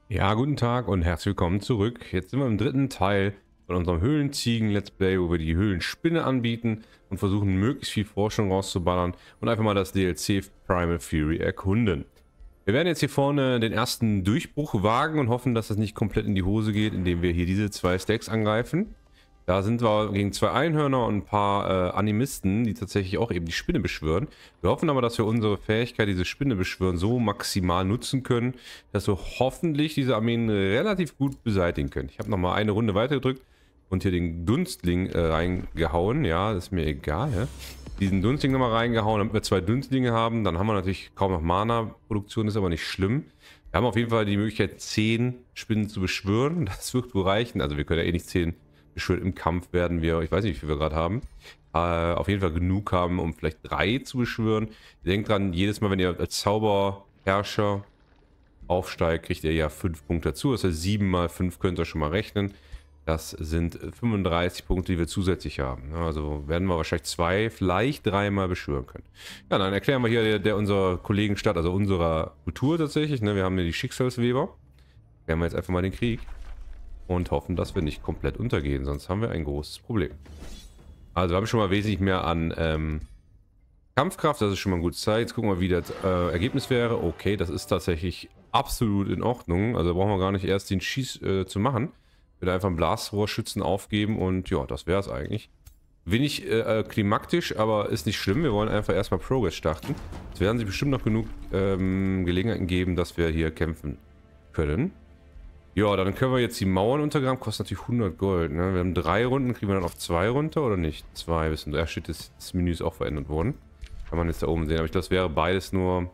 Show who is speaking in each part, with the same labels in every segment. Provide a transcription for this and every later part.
Speaker 1: Ja, guten Tag und herzlich willkommen zurück. Jetzt sind wir im dritten Teil von unserem Höhlenziegen-Let's Play, wo wir die Höhlenspinne anbieten und versuchen, möglichst viel Forschung rauszuballern und einfach mal das DLC Primal Fury erkunden. Wir werden jetzt hier vorne den ersten Durchbruch wagen und hoffen, dass das nicht komplett in die Hose geht, indem wir hier diese zwei Stacks angreifen. Da sind wir gegen zwei Einhörner und ein paar Animisten, die tatsächlich auch eben die Spinne beschwören. Wir hoffen aber, dass wir unsere Fähigkeit, diese Spinne beschwören, so maximal nutzen können, dass wir hoffentlich diese Armeen relativ gut beseitigen können. Ich habe nochmal eine Runde weitergedrückt und hier den Dunstling reingehauen. Ja, das ist mir egal. Ja? Diesen Dunstling nochmal reingehauen, damit wir zwei Dunstlinge haben. Dann haben wir natürlich kaum noch Mana-Produktion, ist aber nicht schlimm. Wir haben auf jeden Fall die Möglichkeit, 10 Spinnen zu beschwören. Das wird wohl reichen. Also wir können ja eh nicht 10 beschwören. Im Kampf werden wir, ich weiß nicht, wie viel wir gerade haben, auf jeden Fall genug haben, um vielleicht 3 zu beschwören. Denkt dran, jedes Mal, wenn ihr als Zauberherrscher aufsteigt, kriegt ihr ja 5 Punkte dazu. Das heißt, 7 mal 5 könnt ihr schon mal rechnen. Das sind 35 Punkte, die wir zusätzlich haben. Also werden wir wahrscheinlich 2, vielleicht 3 Mal beschwören können. Ja, dann erklären wir hier der unserer Kollegen Stadt, also unserer Kultur tatsächlich. Ne? Wir haben hier die Schicksalsweber. Erklären wir jetzt einfach mal den Krieg. Und hoffen, dass wir nicht komplett untergehen, sonst haben wir ein großes Problem. Also wir haben schon mal wesentlich mehr an Kampfkraft, das ist schon mal ein gutes Zeichen. Jetzt gucken wir, wie das Ergebnis wäre. Okay, das ist tatsächlich absolut in Ordnung. Also brauchen wir gar nicht erst den Schieß zu machen. Ich würde einfach einen Blasrohrschützen aufgeben und ja, das wäre es eigentlich. Wenig klimaktisch, aber ist nicht schlimm. Wir wollen einfach erstmal Progress starten. Es werden sich bestimmt noch genug Gelegenheiten geben, dass wir hier kämpfen können. Ja, dann können wir jetzt die Mauern untergraben. Kostet natürlich 100 Gold. Ne? Wir haben 3 Runden. Kriegen wir dann auf 2 runter oder nicht? 2 wissen. Da steht, das Menü ist auch verändert worden. Kann man jetzt da oben sehen. Aber ich glaube, das wäre beides nur.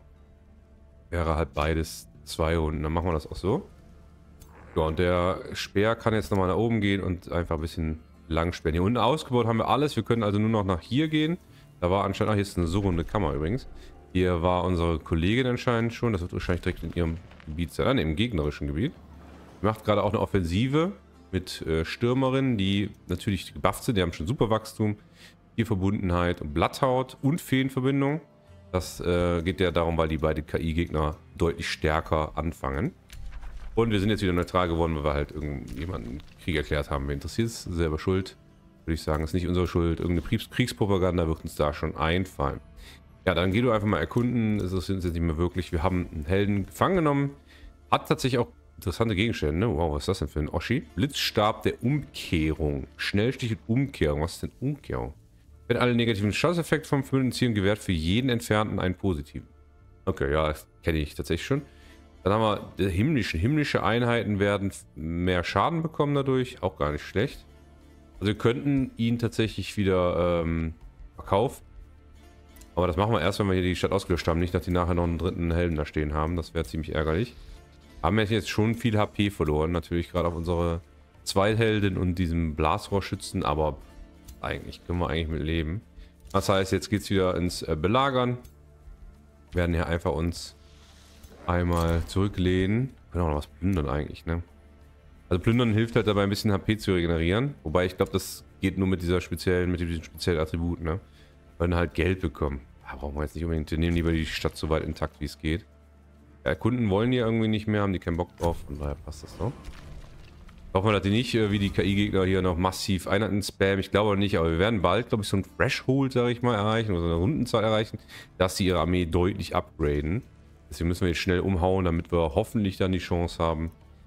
Speaker 1: Wäre halt beides 2 Runden. Dann machen wir das auch so. Ja, und der Speer kann jetzt nochmal nach oben gehen und einfach ein bisschen lang sperren. Hier unten ausgebaut haben wir alles. Wir können also nur noch nach hier gehen. Da war anscheinend. Ach, hier ist eine so runde Kammer übrigens. Hier war unsere Kollegin anscheinend schon. Das wird wahrscheinlich direkt in ihrem Gebiet sein. Im gegnerischen Gebiet. Macht gerade auch eine Offensive mit Stürmerinnen, die natürlich gebufft sind. Die haben schon super Wachstum, Tierverbundenheit und Blatthaut und Feenverbindung. Das geht ja darum, weil die beiden KI-Gegner deutlich stärker anfangen. Und wir sind jetzt wieder neutral geworden, weil wir halt irgendjemanden Krieg erklärt haben. Wer interessiert es? Selber schuld. Würde ich sagen, ist nicht unsere Schuld. Irgendeine Kriegspropaganda wird uns da schon einfallen. Ja, dann geh du einfach mal erkunden. Das ist jetzt nicht mehr wirklich. Wir haben einen Helden gefangen genommen. Hat tatsächlich auch interessante Gegenstände, ne? Wow, was ist das denn für ein Oschi? Blitzstab der Umkehrung. Schnellstich und Umkehrung. Was ist denn Umkehrung? Wenn alle negativen Schadeneffekte vom verbündeten Zielen gewährt, für jeden Entfernten einen positiven. Okay, ja, das kenne ich tatsächlich schon. Dann haben wir himmlische Einheiten werden mehr Schaden bekommen dadurch. Auch gar nicht schlecht. Also wir könnten ihn tatsächlich wieder verkaufen. Aber das machen wir erst, wenn wir hier die Stadt ausgelöscht haben. Nicht, dass die nachher noch einen dritten Helden da stehen haben. Das wäre ziemlich ärgerlich. Haben wir jetzt schon viel HP verloren, natürlich gerade auf unsere Zweitheldin und diesem Blasrohrschützen, aber eigentlich können wir eigentlich mit leben. Das heißt, jetzt geht es wieder ins Belagern. Wir werden hier einfach uns einmal zurücklehnen. Wir können auch noch was plündern eigentlich, ne? Also plündern hilft halt dabei ein bisschen HP zu regenerieren, wobei ich glaube, das geht nur mit diesem speziellen Attribut, ne? Wir werden halt Geld bekommen. Da brauchen wir jetzt nicht unbedingt, wir nehmen lieber die Stadt so weit intakt, wie es geht. Kunden wollen die irgendwie nicht mehr, haben die keinen Bock drauf, von daher passt das so. Hoffen wir, dass die nicht wie die KI-Gegner hier noch massiv Einheiten spammen. Ich glaube nicht, aber wir werden bald, glaube ich, so ein Threshold, sage ich mal, erreichen, oder so eine Rundenzahl erreichen, dass sie ihre Armee deutlich upgraden. Deswegen müssen wir jetzt schnell umhauen, damit wir hoffentlich dann die Chance haben,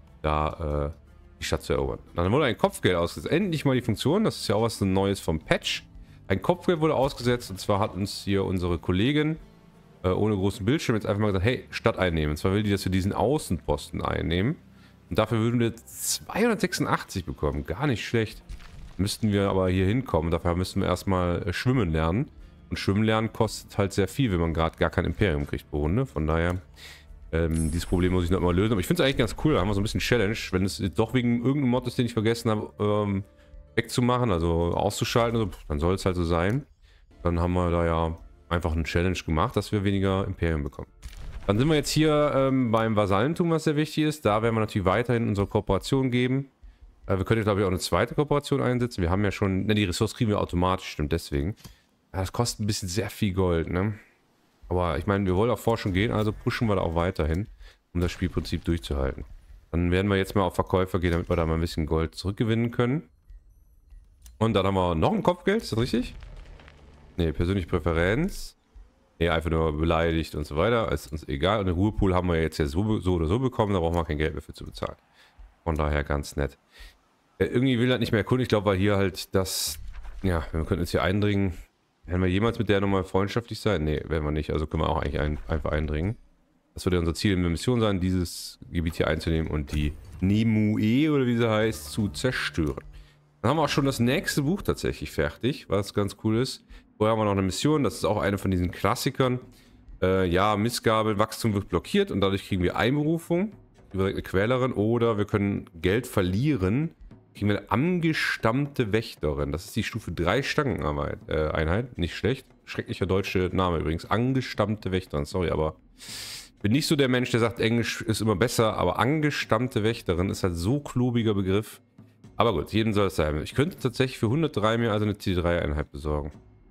Speaker 1: da die Stadt zu erobern. Dann wurde ein Kopfgeld ausgesetzt. Endlich mal die Funktion, das ist ja auch was Neues vom Patch. Ein Kopfgeld wurde ausgesetzt und zwar hat uns hier unsere Kollegin ohne großen Bildschirm jetzt einfach mal gesagt, hey, Stadt einnehmen. Und zwar will die, dass wir diesen Außenposten einnehmen. Und dafür würden wir 286 bekommen. Gar nicht schlecht. Müssten wir aber hier hinkommen. Dafür müssten wir erstmal schwimmen lernen. Und schwimmen lernen kostet halt sehr viel, wenn man gerade gar kein Imperium kriegt pro Runde. Von daher, dieses Problem muss ich noch mal lösen. Aber ich finde es eigentlich ganz cool. Da haben wir so ein bisschen Challenge. Wenn es doch wegen irgendeinem Mod ist, den ich vergessen habe, wegzumachen, also auszuschalten, also, dann soll es halt so sein. Dann haben wir da ja einfach eine Challenge gemacht, dass wir weniger Imperium bekommen. Dann sind wir jetzt hier beim Vasallentum, was sehr wichtig ist. Da werden wir natürlich weiterhin unsere Kooperation geben. Wir können, glaube ich, auch eine zweite Kooperation einsetzen. Wir haben ja schon, ne, die Ressource kriegen wir automatisch, stimmt deswegen. Ja, das kostet ein bisschen sehr viel Gold, ne? Aber ich meine, wir wollen auf Forschung gehen, also pushen wir da auch weiterhin, um das Spielprinzip durchzuhalten. Dann werden wir jetzt mal auf Verkäufer gehen, damit wir da mal ein bisschen Gold zurückgewinnen können. Und dann haben wir noch ein Kopfgeld, ist das richtig? Ne, persönliche Präferenz. Ne, einfach nur beleidigt und so weiter. Ist uns egal. Und den Ruhepool haben wir jetzt ja so oder so bekommen, da brauchen wir kein Geld mehr für zu bezahlen. Von daher ganz nett. Irgendwie will er nicht mehr erkunden. Ich glaube, weil hier halt das... Ja, wir könnten jetzt hier eindringen. Werden wir jemals mit der nochmal freundschaftlich sein? Ne, werden wir nicht. Also können wir auch eigentlich einfach eindringen. Das wird ja unser Ziel in der Mission sein, dieses Gebiet hier einzunehmen und die Nimue, oder wie sie heißt, zu zerstören. Dann haben wir auch schon das nächste Buch tatsächlich fertig, was ganz cool ist. Vorher haben wir noch eine Mission, das ist auch eine von diesen Klassikern. Ja, Missgabe, Wachstum wird blockiert und dadurch kriegen wir Einberufung über eine Quälerin oder wir können Geld verlieren. Kriegen wir eine angestammte Wächterin. Das ist die Stufe 3 Stangeneinheit. Nicht schlecht. Schrecklicher deutscher Name übrigens. Angestammte Wächterin. Sorry, aber bin nicht so der Mensch, der sagt, Englisch ist immer besser, aber angestammte Wächterin ist halt so klobiger Begriff. Aber gut, jedem soll es sein. Ich könnte tatsächlich für 103 mir also eine T3-Einheit besorgen.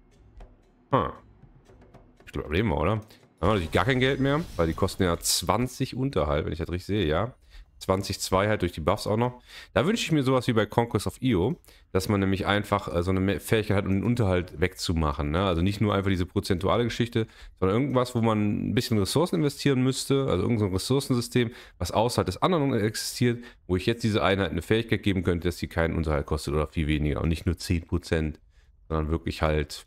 Speaker 1: Ich glaube, leben wir, oder? Dann haben wir natürlich gar kein Geld mehr, weil die kosten ja 20 Unterhalt, wenn ich das richtig sehe, ja. 20,2 halt durch die Buffs auch noch. Da wünsche ich mir sowas wie bei Conquest of Io, dass man nämlich einfach so eine Fähigkeit hat, um den Unterhalt wegzumachen. Ne? Also nicht nur einfach diese prozentuale Geschichte, sondern irgendwas, wo man ein bisschen Ressourcen investieren müsste, also irgendein Ressourcensystem, was außerhalb des anderen existiert, wo ich jetzt diese Einheit eine Fähigkeit geben könnte, dass sie keinen Unterhalt kostet oder viel weniger. Und nicht nur 10%, sondern wirklich halt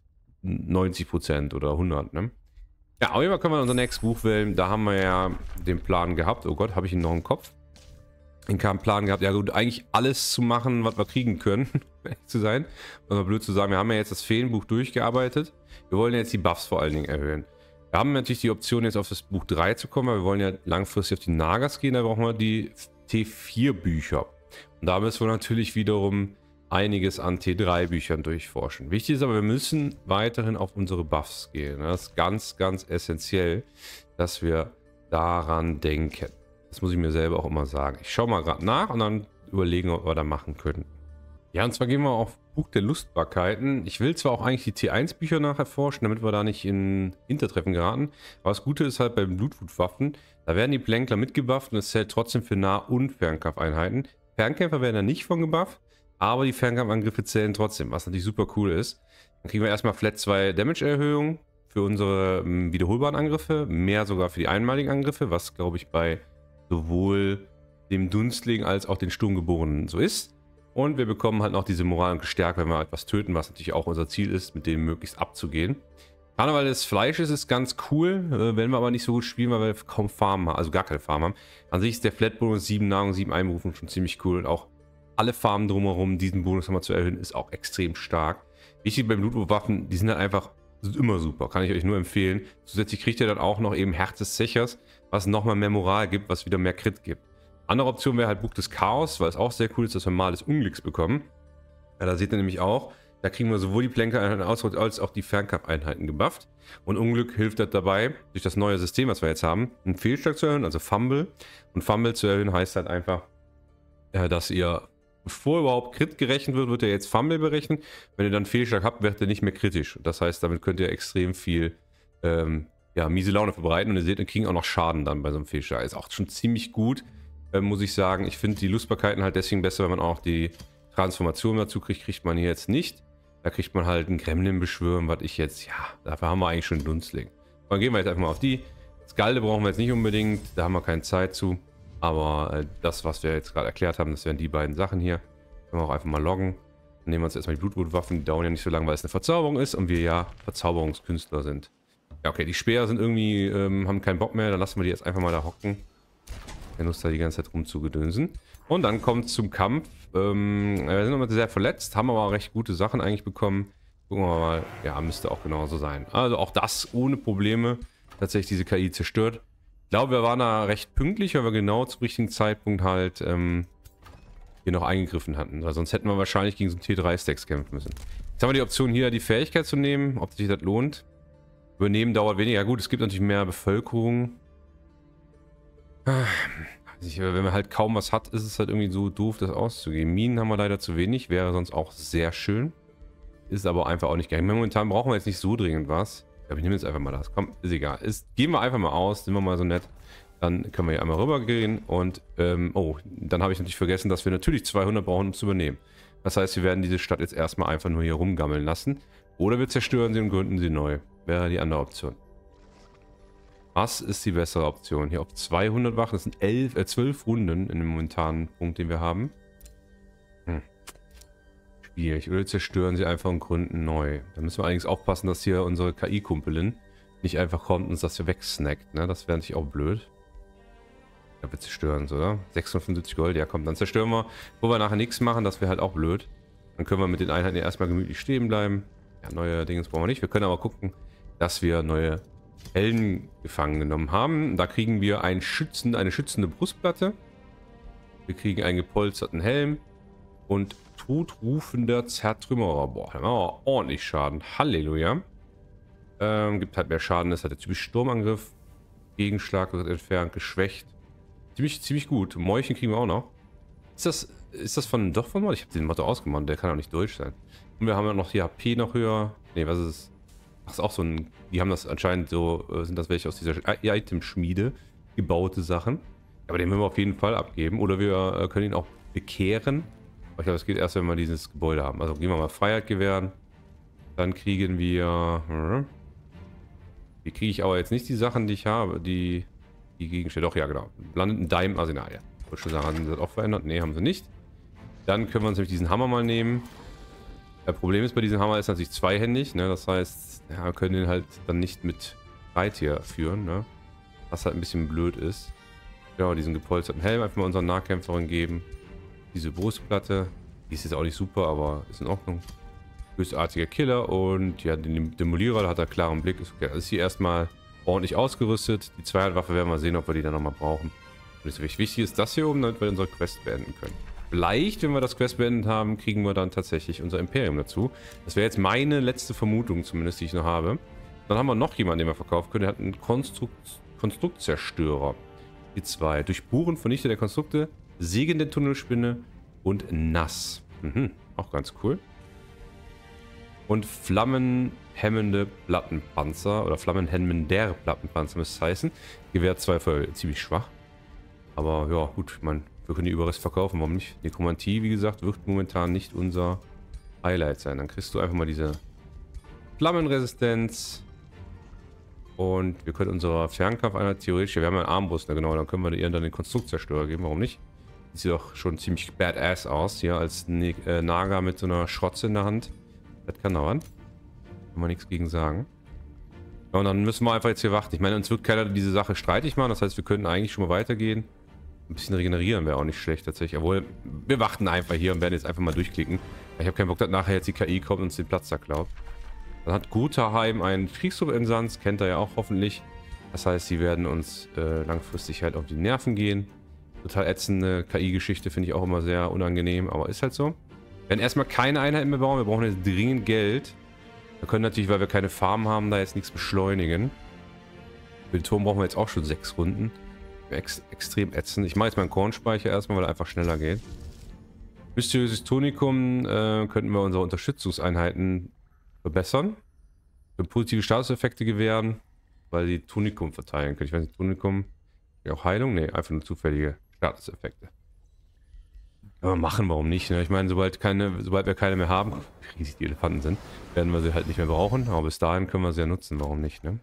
Speaker 1: 90% oder 100%. Ne? Ja, auf jeden Fall können wir unser nächstes Buch wählen. Da haben wir ja den Plan gehabt. Oh Gott, habe ich ihn noch im Kopf? Den Plan gehabt, ja gut, eigentlich alles zu machen, was wir kriegen können, um ehrlich zu sein. Also blöd zu sagen, wir haben ja jetzt das Feenbuch durchgearbeitet. Wir wollen jetzt die Buffs vor allen Dingen erhöhen. Wir haben natürlich die Option, jetzt auf das Buch 3 zu kommen, weil wir wollen ja langfristig auf die Nagas gehen, da brauchen wir die T4 Bücher. Und da müssen wir natürlich wiederum einiges an T3 Büchern durchforschen. Wichtig ist aber, wir müssen weiterhin auf unsere Buffs gehen. Das ist ganz, ganz essentiell, dass wir daran denken. Das muss ich mir selber auch immer sagen. Ich schaue mal gerade nach und dann überlegen, ob wir da machen können. Ja, und zwar gehen wir auf Buch der Lustbarkeiten. Ich will zwar auch eigentlich die T1-Bücher nachher forschen, damit wir da nicht in Hintertreffen geraten. Aber das Gute ist halt bei Blutwutwaffen, da werden die Plänkler mitgebufft und es zählt trotzdem für Nah- und Fernkampfeinheiten. Fernkämpfer werden da nicht von gebufft, aber die Fernkampfangriffe zählen trotzdem, was natürlich super cool ist. Dann kriegen wir erstmal Flat 2 Damage-Erhöhung für unsere wiederholbaren Angriffe, mehr sogar für die einmaligen Angriffe, was glaube ich bei sowohl dem Dunstling als auch den Sturmgeborenen so ist. Und wir bekommen halt noch diese Moral und Stärke, wenn wir etwas töten, was natürlich auch unser Ziel ist, mit dem möglichst abzugehen. Karneval des Fleisches ist ganz cool, werden wir aber nicht so gut spielen, weil wir kaum Farmen haben, also gar keine Farmen haben. An sich ist der Flat-Bonus 7 Nahrung, 7 Einberufung schon ziemlich cool und auch alle Farmen drumherum, diesen Bonus nochmal zu erhöhen, ist auch extrem stark. Wichtig bei Blutwurfwaffen, die sind halt einfach immer super, kann ich euch nur empfehlen. Zusätzlich kriegt ihr dann auch noch eben Herz des Zechers, was nochmal mehr Moral gibt, was wieder mehr Crit gibt. Andere Option wäre halt Buch des Chaos, weil es auch sehr cool ist, dass wir Mal des Unglücks bekommen. Ja, da seht ihr nämlich auch, da kriegen wir sowohl die Plänker-Einheiten als auch die Fernkampfeinheiten gebufft. Und Unglück hilft halt dabei, durch das neue System, was wir jetzt haben, einen Fehlschlag zu erhöhen, also Fumble. Und Fumble zu erhöhen heißt halt einfach, dass ihr, bevor überhaupt Crit gerechnet wird, wird er jetzt Fumble berechnet. Wenn ihr dann Fehlschlag habt, wird er nicht mehr kritisch. Das heißt, damit könnt ihr extrem viel ja, miese Laune verbreiten. Und ihr seht, wir kriegen auch noch Schaden dann bei so einem Fehlschlag. Ist auch schon ziemlich gut, muss ich sagen. Ich finde die Lustbarkeiten halt deswegen besser, wenn man auch die Transformation dazu kriegt, kriegt man hier jetzt nicht. Da kriegt man halt einen Gremlin beschwören, was ich jetzt, ja, dafür haben wir eigentlich schon einen Dunstling. Dann gehen wir jetzt einfach mal auf die. Skalde brauchen wir jetzt nicht unbedingt, da haben wir keine Zeit zu. Aber das, was wir jetzt gerade erklärt haben, das wären die beiden Sachen hier. Können wir auch einfach mal loggen. Dann nehmen wir uns erstmal die Blutwutwaffen, die dauern ja nicht so lange, weil es eine Verzauberung ist und wir ja Verzauberungskünstler sind. Ja, okay, die Speer sind irgendwie, haben keinen Bock mehr, dann lassen wir die jetzt einfach mal da hocken. Der Lust da die ganze Zeit rumzugedönsen. Und dann kommt es zum Kampf. Wir sind immer sehr verletzt, haben aber recht gute Sachen eigentlich bekommen. Gucken wir mal, ja, müsste auch genauso sein. Also auch das ohne Probleme tatsächlich diese KI zerstört. Ich glaube, wir waren da recht pünktlich, weil wir genau zum richtigen Zeitpunkt halt hier noch eingegriffen hatten. Weil sonst hätten wir wahrscheinlich gegen so einen T3-Stacks kämpfen müssen. Jetzt haben wir die Option hier, die Fähigkeit zu nehmen, ob sich das lohnt. Übernehmen dauert weniger. Ja, gut, es gibt natürlich mehr Bevölkerung. Wenn man halt kaum was hat, ist es halt irgendwie so doof, das auszugeben. Minen haben wir leider zu wenig, wäre sonst auch sehr schön. Ist aber einfach auch nicht geil. Momentan brauchen wir jetzt nicht so dringend was. Ich glaube, ich nehme jetzt einfach mal das. Komm, ist egal. Gehen wir einfach mal aus, sind wir mal so nett. Dann können wir hier einmal rüber gehen und, oh, dann habe ich natürlich vergessen, dass wir natürlich 200 brauchen, um zu übernehmen. Das heißt, wir werden diese Stadt jetzt erstmal einfach nur hier rumgammeln lassen. Oder wir zerstören sie und gründen sie neu. Wäre die andere Option. Was ist die bessere Option? Hier auf 200 Wachen, das sind 12 Runden in dem momentanen Punkt, den wir haben. Schwierig. Oder zerstören sie einfach und gründen neu. Da müssen wir allerdings aufpassen, dass hier unsere KI-Kumpelin nicht einfach kommt und uns das hier wegsnackt. Ne? Das wäre natürlich auch blöd. Ja, wir zerstören es, oder? 675 Gold, ja komm, dann zerstören wir. Wo wir nachher nichts machen, das wäre halt auch blöd. Dann können wir mit den Einheiten ja erstmal gemütlich stehen bleiben. Ja, neue Dinge brauchen wir nicht. Wir können aber gucken, dass wir neue Helden gefangen genommen haben. Da kriegen wir eine schützende Brustplatte. Wir kriegen einen gepolsterten Helm. Und totrufender Zertrümmerer. Boah, da haben wir ordentlich Schaden. Halleluja. Gibt halt mehr Schaden. Das hat der typische Sturmangriff. Gegenschlag wird entfernt, geschwächt. Ziemlich gut. Mäulchen kriegen wir auch noch. Ist das doch von Mod? Ich habe den Motto ausgemacht. Der kann auch nicht durch sein. Und wir haben ja noch die HP noch höher. Ne, was ist es? Ach, ist auch so ein... Die haben das anscheinend so... Sind das welche aus dieser Item-Schmiede gebaute Sachen. Aber den müssen wir auf jeden Fall abgeben. Oder wir können ihn auch bekehren. Aber ich glaube, es geht erst, wenn wir dieses Gebäude haben. Also gehen wir mal Freiheit gewähren. Dann kriegen wir... Hier kriege ich aber jetzt nicht die Sachen, die ich habe. Die Gegenstände. Doch, ja genau. Landet ein Daim-Arsenal. Ja. Ich wollte schon sagen, haben sie das auch verändert? Ne, haben sie nicht. Dann können wir uns nämlich diesen Hammer mal nehmen. Das Problem ist bei diesem Hammer ist natürlich zweihändig. Ne? Das heißt, ja, wir können den halt dann nicht mit Reittier führen. Ne? Was halt ein bisschen blöd ist. Genau, diesen gepolsterten Helm einfach mal unseren Nahkämpferin geben. Diese Brustplatte. Die ist jetzt auch nicht super, aber ist in Ordnung. Bösartiger Killer und ja, den Demolierer, da hat er klaren Blick. Ist okay. Also ist hier erstmal ordentlich ausgerüstet. Die Zweihandwaffe werden wir sehen, ob wir die dann nochmal brauchen. Und das wichtig ist das hier oben, damit wir unsere Quest beenden können. Vielleicht, wenn wir das Quest beendet haben, kriegen wir dann tatsächlich unser Imperium dazu. Das wäre jetzt meine letzte Vermutung zumindest, die ich noch habe. Dann haben wir noch jemanden, den wir verkaufen können. Der hat einen Konstruktzerstörer. Die zwei. Durchbohren, vernichtet der Konstrukte, Segen der Tunnelspinne und nass. Auch ganz cool. Und flammenhemmende Plattenpanzer oder flammenhemmender Plattenpanzer müsste es heißen. Gewehr 2 Feuer, ziemlich schwach. Aber ja, gut, ich meine, wir können die Überreste verkaufen, warum nicht? Nekromantie, wie gesagt, wird momentan nicht unser Highlight sein. Dann kriegst du einfach mal diese Flammenresistenz. Und wir können unserer Fernkampfeinheit theoretisch, wir haben ja einen Armbrust, genau, dann können wir ihr dann den Konstruktzerstörer geben, warum nicht? Die sieht doch schon ziemlich badass aus, hier als Naga mit so einer Schrotze in der Hand. Das kann dauern. Kann man nichts gegen sagen. Ja, und dann müssen wir einfach jetzt hier warten. Ich meine, uns wird keiner diese Sache streitig machen, das heißt, wir könnten eigentlich schon mal weitergehen. Ein bisschen regenerieren wäre auch nicht schlecht tatsächlich, obwohl wir warten einfach hier und werden jetzt einfach mal durchklicken. Ich habe keinen Bock, dass nachher jetzt die KI kommt und uns den Platz da klaut. Dann hat Guterheim einen Kriegstrupp-Insans, kennt er ja auch hoffentlich. Das heißt, sie werden uns langfristig halt auf die Nerven gehen. Total ätzende KI-Geschichte, finde ich auch immer sehr unangenehm, aber ist halt so. Wir werden erstmal keine Einheiten mehr bauen, wir brauchen jetzt dringend Geld. Wir können natürlich, weil wir keine Farm haben, da jetzt nichts beschleunigen. Für den Turm brauchen wir jetzt auch schon 6 Runden. Extrem ätzend. Ich mache jetzt meinen Kornspeicher erstmal, weil er einfach schneller geht. Mysteriöses Tonikum könnten wir unsere Unterstützungseinheiten verbessern. Für positive Statuseffekte gewähren, weil die Tonikum verteilen können. Ich weiß nicht, Tonikum, ja auch Heilung? Ne, einfach nur zufällige Statuseffekte. Können wir machen, warum nicht? Ne? Ich meine, sobald wir keine mehr haben, wie riesig die Elefanten sind, werden wir sie halt nicht mehr brauchen. Aber bis dahin können wir sie ja nutzen, warum nicht? Ne?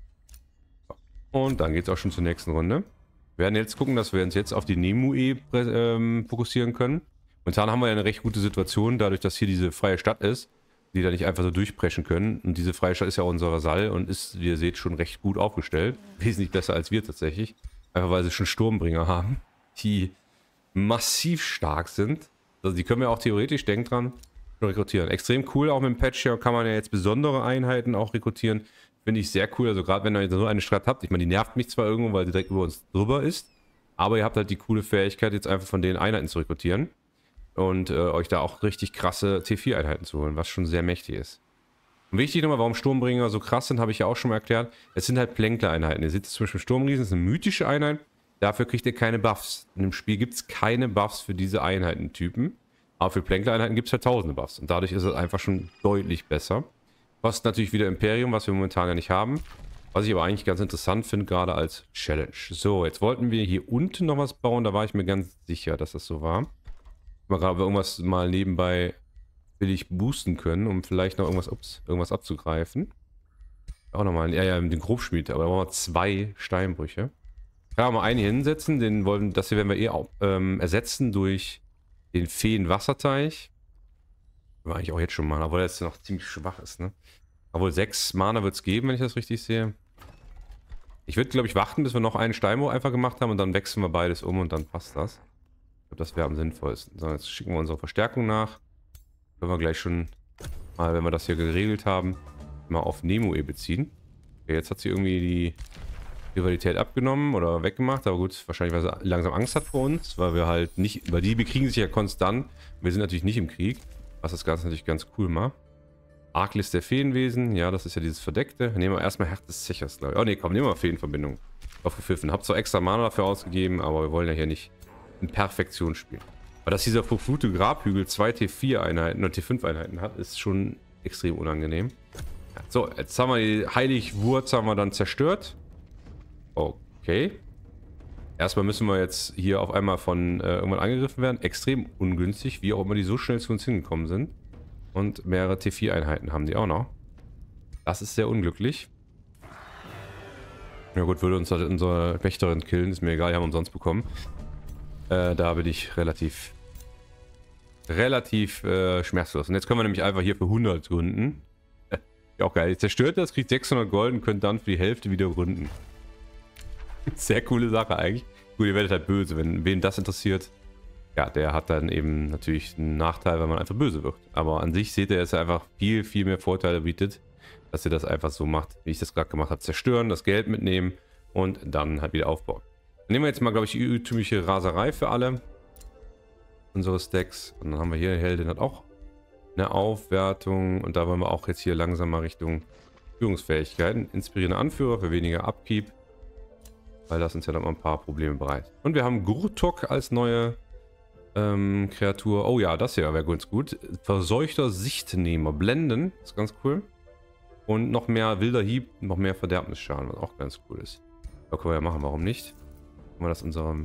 Speaker 1: So. Und dann geht es auch schon zur nächsten Runde. Wir werden jetzt gucken, dass wir uns jetzt auf die Nimue fokussieren können. Momentan haben wir ja eine recht gute Situation, dadurch, dass hier diese freie Stadt ist, die da nicht einfach so durchpreschen können. Und diese freie Stadt ist ja auch unser Vasall und ist, wie ihr seht, schon recht gut aufgestellt. Wesentlich besser als wir tatsächlich. Einfach weil sie schon Sturmbringer haben, die massiv stark sind. Also die können wir auch theoretisch, denkt dran, rekrutieren. Extrem cool, auch mit dem Patch hier kann man ja jetzt besondere Einheiten auch rekrutieren. Finde ich sehr cool, also gerade wenn ihr so eine Stadt habt, ich meine, die nervt mich zwar irgendwo, weil sie direkt über uns drüber ist, aber ihr habt halt die coole Fähigkeit, jetzt einfach von den Einheiten zu rekrutieren und euch da auch richtig krasse T4-Einheiten zu holen, was schon sehr mächtig ist. Und wichtig nochmal, warum Sturmbringer so krass sind, habe ich ja auch schon mal erklärt. Es sind halt Plänkler-Einheiten. Ihr seht zum Beispiel Sturmriesen, das ist eine mythische Einheit. Dafür kriegt ihr keine Buffs. In dem Spiel gibt es keine Buffs für diese Einheitentypen. Aber für Plänkler-Einheiten gibt es halt tausende Buffs. Und dadurch ist es einfach schon deutlich besser. Kostet natürlich wieder Imperium, was wir momentan ja nicht haben. Was ich aber eigentlich ganz interessant finde, gerade als Challenge. So, jetzt wollten wir hier unten noch was bauen. Da war ich mir ganz sicher, dass das so war. Mal gerade irgendwas mal nebenbei billig boosten können, um vielleicht noch irgendwas abzugreifen. Auch nochmal, ja, den Grobschmied, aber da brauchen wir 2 Steinbrüche. Kann auch mal einen hier hinsetzen, das hier werden wir ersetzen durch den Feen-Wasserteich. War eigentlich auch jetzt schon mal, obwohl der jetzt noch ziemlich schwach ist, ne? Obwohl 6 Mana wird es geben, wenn ich das richtig sehe. Ich würde, glaube ich, warten, bis wir noch einen Steinbruch einfach gemacht haben und dann wechseln wir beides um und dann passt das. Ich glaube, das wäre am sinnvollsten. So, jetzt schicken wir unsere Verstärkung nach. Können wir gleich schon mal, wenn wir das hier geregelt haben, mal auf Nemue beziehen. Okay, jetzt hat sie irgendwie die Rivalität abgenommen oder weggemacht, aber gut, wahrscheinlich, weil sie langsam Angst hat vor uns, weil wir halt nicht, weil die bekriegen sich ja konstant. Wir sind natürlich nicht im Krieg, was das Ganze natürlich ganz cool macht. Arglist der Feenwesen, ja, das ist ja dieses Verdeckte. Nehmen wir erstmal Herz des Zechers, glaube ich. Oh ne, komm, nehmen wir Feenverbindung. Aufgepfiffen. Hab zwar extra Mana dafür ausgegeben, aber wir wollen ja hier nicht in Perfektion spielen. Aber dass dieser verfluchte Grabhügel 2 T4-Einheiten und T5-Einheiten hat, ist schon extrem unangenehm. Ja, so, jetzt haben wir die Heiligwurz haben wir dann zerstört. Okay. Erstmal müssen wir jetzt hier auf einmal von irgendwann angegriffen werden. Extrem ungünstig, wie auch immer die so schnell zu uns hingekommen sind. Und mehrere T4-Einheiten haben die auch noch. Das ist sehr unglücklich. Ja gut, würde uns halt unsere Wächterin killen. Ist mir egal, die haben wir umsonst bekommen. Da bin ich relativ schmerzlos. Und jetzt können wir nämlich einfach hier für 100 gründen. Ja, auch geil. Ihr zerstört das, kriegt 600 Gold und könnt dann für die Hälfte wieder gründen. Sehr coole Sache eigentlich. Gut, ihr werdet halt böse. Wen das interessiert, ja, der hat dann eben natürlich einen Nachteil, weil man einfach böse wird. Aber an sich seht ihr, dass er einfach viel, viel mehr Vorteile bietet, dass ihr das einfach so macht, wie ich das gerade gemacht habe. Zerstören, das Geld mitnehmen und dann halt wieder aufbauen. Dann nehmen wir jetzt mal, glaube ich, die irrtümliche Raserei für alle. Unsere Stacks. Und dann haben wir hier, die Heldin hat auch eine Aufwertung. Und da wollen wir auch jetzt hier langsam mal Richtung Führungsfähigkeiten. Inspirierende Anführer für weniger Upkeep. Weil das uns ja dann mal ein paar Probleme bereitet. Und wir haben Gurtok als neue Kreatur. Oh ja, das hier wäre ganz gut. Verseuchter Sichtnehmer. Blenden. Ist ganz cool. Und noch mehr wilder Hieb, noch mehr Verderbnisschaden, was auch ganz cool ist. Das können wir ja machen, warum nicht? Können wir das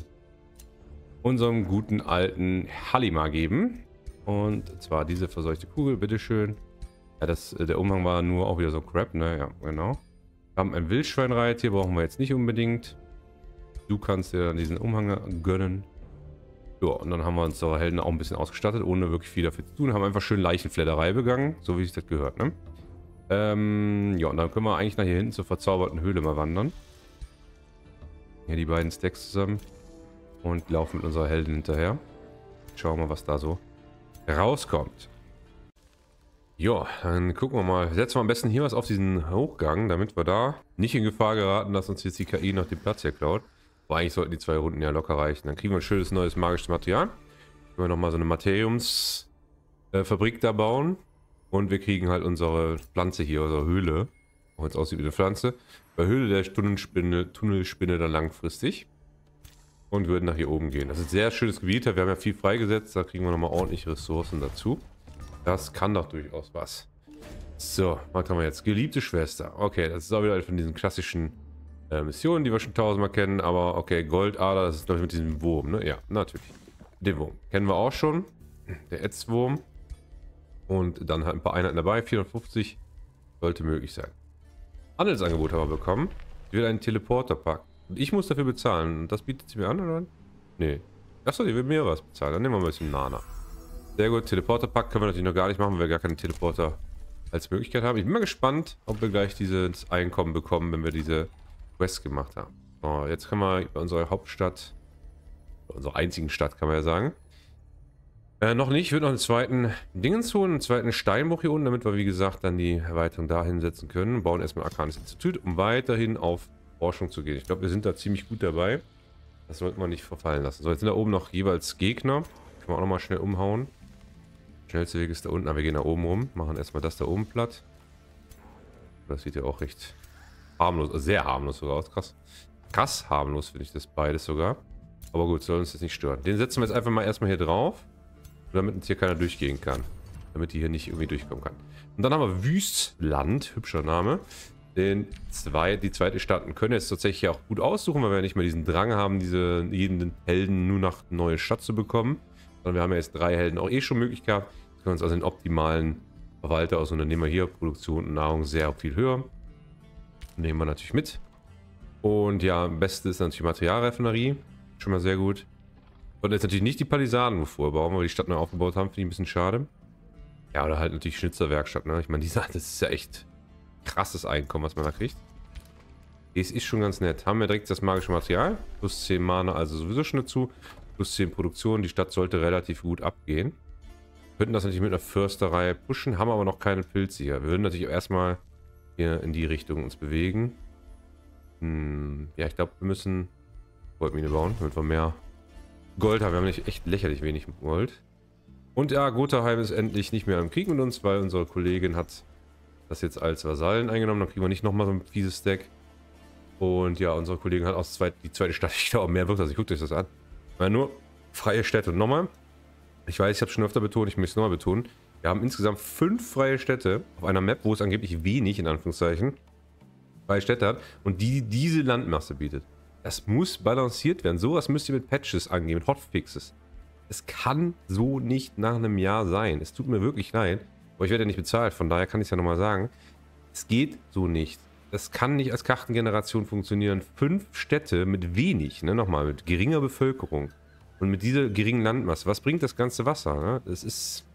Speaker 1: unserem guten alten Halima geben. Und zwar diese verseuchte Kugel, bitteschön. Ja, der Umhang war nur auch wieder so Crap, ne? Ja, genau. Wir haben ein Wildschweinreit, hier brauchen wir jetzt nicht unbedingt. Du kannst dir dann diesen Umhang gönnen. Ja, und dann haben wir unsere Helden auch ein bisschen ausgestattet, ohne wirklich viel dafür zu tun. Haben einfach schön Leichenfledderei begangen, so wie sich das gehört, ne? Ja, und dann können wir eigentlich nach hier hinten zur verzauberten Höhle mal wandern. Hier die beiden Stacks zusammen. Und laufen mit unserer Heldin hinterher. Schauen wir mal, was da so rauskommt. Ja, dann gucken wir mal. Setzen wir am besten hier was auf diesen Hochgang, damit wir da nicht in Gefahr geraten, dass uns jetzt die KI noch den Platz hier klaut. Aber eigentlich sollten die 2 Runden ja locker reichen. Dann kriegen wir ein schönes neues magisches Material. Können wir nochmal so eine Materiumsfabrik da bauen. Und wir kriegen halt unsere Pflanze hier, unsere Höhle. Auch jetzt aussieht wie eine Pflanze. Bei Höhle der Tunnelspinne dann langfristig. Und würden nach hier oben gehen. Das ist ein sehr schönes Gebiet. Wir haben ja viel freigesetzt. Da kriegen wir nochmal ordentliche Ressourcen dazu. Das kann doch durchaus was. So, was haben wir jetzt? Geliebte Schwester. Okay, das ist auch wieder von diesen klassischen Missionen, die wir schon tausendmal kennen. Aber okay, Goldader, das ist glaube ich mit diesem Wurm, ne? Ja, natürlich. Den Wurm. Kennen wir auch schon. Der Ätzwurm. Und dann halt ein paar Einheiten dabei. 450 sollte möglich sein. Handelsangebot haben wir bekommen. Ich will einen Teleporter-Pack. Und ich muss dafür bezahlen. Und das bietet sie mir an, oder? Nee. Achso, die will mir was bezahlen. Dann nehmen wir mal ein bisschen Nana. Sehr gut. Teleporter-Pack können wir natürlich noch gar nicht machen, weil wir gar keinen Teleporter als Möglichkeit haben. Ich bin mal gespannt, ob wir gleich dieses Einkommen bekommen, wenn wir diese Quest gemacht haben. So, jetzt können wir bei unserer Hauptstadt, unserer einzigen Stadt, kann man ja sagen. Noch nicht. Ich würde noch einen zweiten Dingens holen, einen zweiten Steinbruch hier unten, damit wir, wie gesagt, dann die Erweiterung da hinsetzen können. Bauen erstmal ein Arkanes Institut, um weiterhin auf Forschung zu gehen. Ich glaube, wir sind da ziemlich gut dabei. Das sollte man nicht verfallen lassen. So, jetzt sind da oben noch jeweils Gegner. Können wir auch nochmal schnell umhauen. Schnellste Weg ist da unten, aber wir gehen da oben rum. Machen erstmal das da oben platt. Das sieht ja auch recht harmlos, sehr harmlos sogar aus. Krass. Krass harmlos finde ich das beides sogar. Aber gut, soll uns das nicht stören. Den setzen wir jetzt einfach mal erstmal hier drauf. Damit uns hier keiner durchgehen kann. Damit die hier nicht irgendwie durchkommen kann. Und dann haben wir Wüstland, hübscher Name. die zweite Stadt und können jetzt tatsächlich auch gut aussuchen, weil wir ja nicht mehr diesen Drang haben, jeden Helden nur nach neue Stadt zu bekommen. Sondern wir haben ja jetzt 3 Helden auch eh schon möglich gehabt. Wir können uns also den optimalen Verwalter aus und dann nehmen wir hier Produktion und Nahrung sehr viel höher. Nehmen wir natürlich mit. Und ja, am besten ist natürlich Materialraffinerie. Schon mal sehr gut. Und jetzt natürlich nicht die Palisaden, wovor wir bauen, weil wir die Stadt neu aufgebaut haben. Finde ich ein bisschen schade. Ja, oder halt natürlich Schnitzerwerkstatt, ne? Ich meine, das ist ja echt krasses Einkommen, was man da kriegt. Es ist schon ganz nett. Haben wir direkt das magische Material. Plus 10 Mana, also sowieso schon dazu. Plus 10 Produktion. Die Stadt sollte relativ gut abgehen. Könnten das natürlich mit einer Försterei pushen, haben aber noch keine Pilze hier. Wir würden natürlich erstmal hier in die Richtung uns bewegen. Ja, ich glaube, wir müssen Goldmine bauen, damit wir mehr Gold haben. Wir haben nicht echt lächerlich wenig Gold. Und ja, Gotheheim ist endlich nicht mehr im Krieg mit uns, weil unsere Kollegin hat das jetzt als Vasallen eingenommen. Dann kriegen wir nicht nochmal so ein fieses Deck. Und ja, unsere Kollegin hat auch die zweite Stadt. Ich glaube, mehr wird das. Ich guckt euch das an. Weil nur freie Städte. Und nochmal, ich weiß, ich habe es schon öfter betont, ich möchte es nochmal betonen. Wir haben insgesamt 5 freie Städte auf einer Map, wo es angeblich wenig, in Anführungszeichen, freie Städte hat und die diese Landmasse bietet. Das muss balanciert werden. Sowas müsst ihr mit Patches angehen, mit Hotfixes. Es kann so nicht nach einem Jahr sein. Es tut mir wirklich leid. Aber ich werde ja nicht bezahlt, von daher kann ich es ja nochmal sagen. Es geht so nicht. Das kann nicht als Kartengeneration funktionieren. 5 Städte mit wenig, ne, nochmal, mit geringer Bevölkerung. Und mit dieser geringen Landmasse. Was bringt das ganze Wasser, ne? Das ist...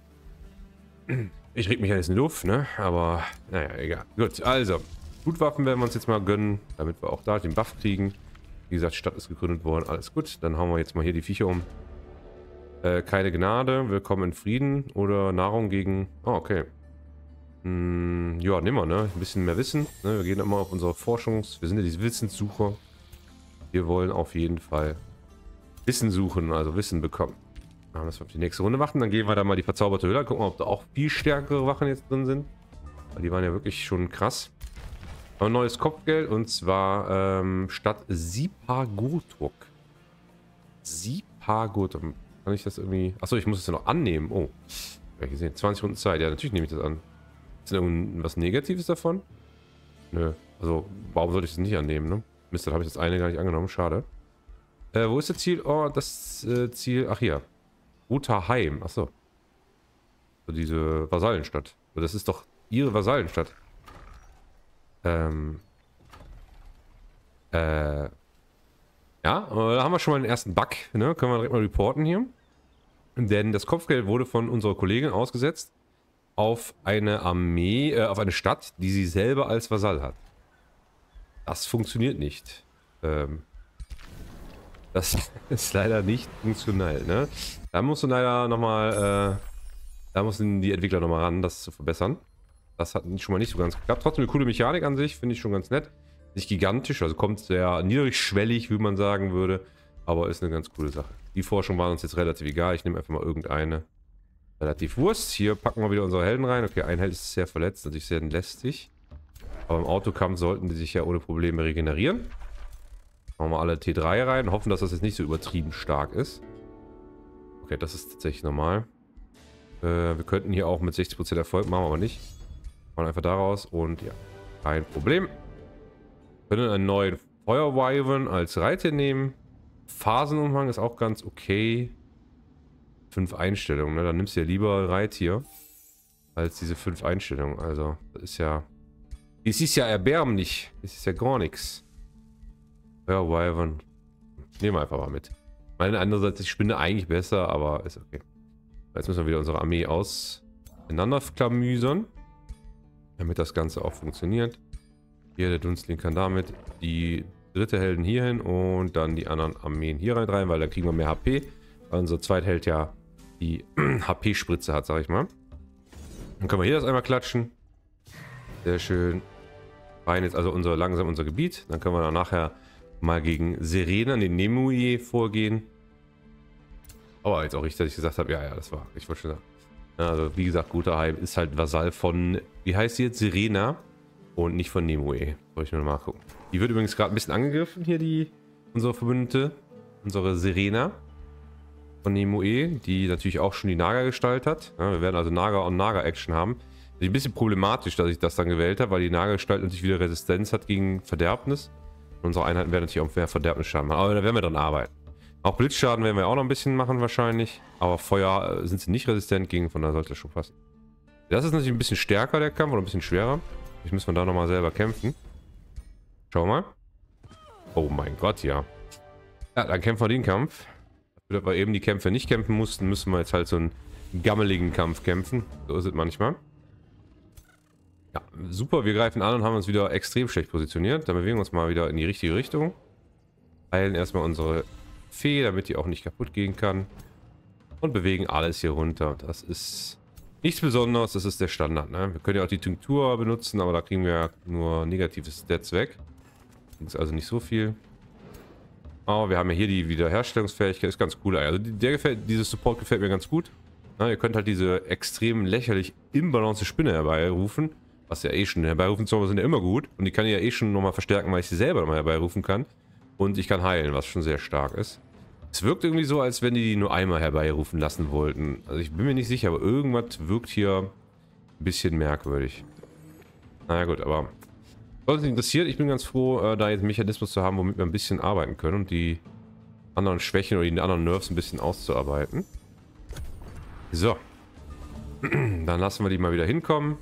Speaker 1: Ich reg mich ja jetzt in die Luft, ne? Aber, naja, egal. Gut, also. Blutwaffen werden wir uns jetzt mal gönnen, damit wir auch da den Buff kriegen. Wie gesagt, Stadt ist gegründet worden, alles gut. Dann hauen wir jetzt mal hier die Viecher um. Keine Gnade, willkommen in Frieden oder Nahrung gegen... Oh, okay. Ja, nehmen wir, ne? Ein bisschen mehr Wissen. Ne? Wir gehen immer auf unsere Wir sind ja diese Wissenssucher. Wir wollen auf jeden Fall Wissen suchen, also Wissen bekommen. Dann müssen wir auf die nächste Runde warten. Dann gehen wir da mal die verzauberte Höhle. Gucken wir, ob da auch viel stärkere Wachen jetzt drin sind. Weil die waren ja wirklich schon krass. Ein neues Kopfgeld und zwar Stadt Sipagotok. Sipagotok. Kann ich das irgendwie... Achso, ich muss es ja noch annehmen. Oh. Ja, gesehen. 20 Runden Zeit. Ja, natürlich nehme ich das an. Ist denn irgendwas Negatives davon? Nö. Also, warum sollte ich das nicht annehmen, ne? Mist, dann habe ich das eine gar nicht angenommen. Schade. Wo ist das Ziel? Oh, das Ziel... Ach, hier. Gotheheim. Achso. So, diese Vasallenstadt. Das ist doch ihre Vasallenstadt. Ja, da haben wir schon mal den ersten Bug, ne? Können wir direkt mal reporten hier. Denn das Kopfgeld wurde von unserer Kollegin ausgesetzt auf eine Armee, auf eine Stadt, die sie selber als Vasall hat. Das funktioniert nicht. Das ist leider nicht funktionell, ne? Da musst du leider nochmal, da müssen die Entwickler nochmal ran, das zu verbessern. Das hat schon mal nicht so ganz geklappt. Trotzdem eine coole Mechanik an sich, finde ich schon ganz nett. Nicht gigantisch, also kommt sehr niedrigschwellig, wie man sagen würde. Aber ist eine ganz coole Sache. Die Forschung war uns jetzt relativ egal. Ich nehme einfach mal irgendeine. Relativ Wurst. Hier packen wir wieder unsere Helden rein. Okay, ein Held ist sehr verletzt, natürlich sehr lästig. Aber im Autokampf sollten die sich ja ohne Probleme regenerieren. Machen wir alle T3 rein. Hoffen, dass das jetzt nicht so übertrieben stark ist. Okay, das ist tatsächlich normal. Wir könnten hier auch mit 60% Erfolg, machen wir aber nicht. Machen einfach daraus und ja, kein Problem. Wir können einen neuen Feuerwyvern als Reiter nehmen. Phasenumfang ist auch ganz okay. 5 Einstellungen, ne? Dann nimmst du ja lieber Reittier als diese 5 Einstellungen. Also, das ist ja... Es ist ja erbärmlich. Es ist ja gar nichts. Feuerwyvern. Nehmen wir einfach mal mit. Meine andererseits, ich spinne eigentlich besser, aber ist okay. Jetzt müssen wir wieder unsere Armee auseinanderklamüsern, damit das Ganze auch funktioniert. Hier, der Dunstling kann damit die dritte Helden hier hin und dann die anderen Armeen hier rein, weil da kriegen wir mehr HP. Weil unser Zweitheld ja die HP-Spritze hat, sag ich mal. Dann können wir hier das einmal klatschen. Sehr schön. Rein jetzt also langsam unser Gebiet. Dann können wir dann nachher mal gegen Serena, den Nemue, vorgehen. Aber jetzt auch richtig, dass ich gesagt habe, ja, das war, ich wollte schon sagen. Also wie gesagt, Gotheheim ist halt Vasall von, wie heißt sie jetzt, Serena und nicht von Nemue. Soll ich nur mal gucken. Die wird übrigens gerade ein bisschen angegriffen hier, unsere Verbündete, unsere Serena von Nemue, die natürlich auch schon die Naga-Gestalt hat. Ja, wir werden also Naga- und Naga-Action haben. Ein bisschen problematisch, dass ich das dann gewählt habe, weil die Nagelgestalt natürlich wieder Resistenz hat gegen Verderbnis. Unsere Einheiten werden natürlich auch mehr Verderbnisschaden machen, aber da werden wir dran arbeiten. Auch Blitzschaden werden wir auch noch ein bisschen machen wahrscheinlich, aber Feuer sind sie nicht resistent gegen, von daher sollte das schon passen. Das ist natürlich ein bisschen stärker, der Kampf, oder ein bisschen schwerer. Vielleicht müssen wir da nochmal selber kämpfen. Schau mal. Oh mein Gott, ja. Ja, dann kämpfen wir den Kampf. Dafür, weil wir eben die Kämpfe nicht kämpfen mussten, müssen wir jetzt halt so einen gammeligen Kampf kämpfen. So ist es manchmal. Ja, super, wir greifen an und haben uns wieder extrem schlecht positioniert. Dann bewegen wir uns mal wieder in die richtige Richtung. Heilen erstmal unsere Fee, damit die auch nicht kaputt gehen kann. Und bewegen alles hier runter. Das ist nichts Besonderes, das ist der Standard. Ne? Wir können ja auch die Tinktur benutzen, aber da kriegen wir nur negative Stats weg. Das ist also nicht so viel. Aber wir haben ja hier die Wiederherstellungsfähigkeit, ist ganz cool. Also dieses Support gefällt mir ganz gut. Na, ihr könnt halt diese extrem lächerlich imbalance Spinne herbeirufen. Was ja eh schon herbeirufen Zauber sind ja immer gut. Und die kann ich ja eh schon nochmal verstärken, weil ich sie selber nochmal herbeirufen kann. Und ich kann heilen, was schon sehr stark ist. Es wirkt irgendwie so, als wenn die nur einmal herbeirufen lassen wollten. Also ich bin mir nicht sicher, aber irgendwas wirkt hier ein bisschen merkwürdig. Naja gut, aber sollte es interessiert, ich bin ganz froh, da jetzt einen Mechanismus zu haben, womit wir ein bisschen arbeiten können und die anderen Schwächen oder die anderen Nerves ein bisschen auszuarbeiten. So. Dann lassen wir die mal wieder hinkommen.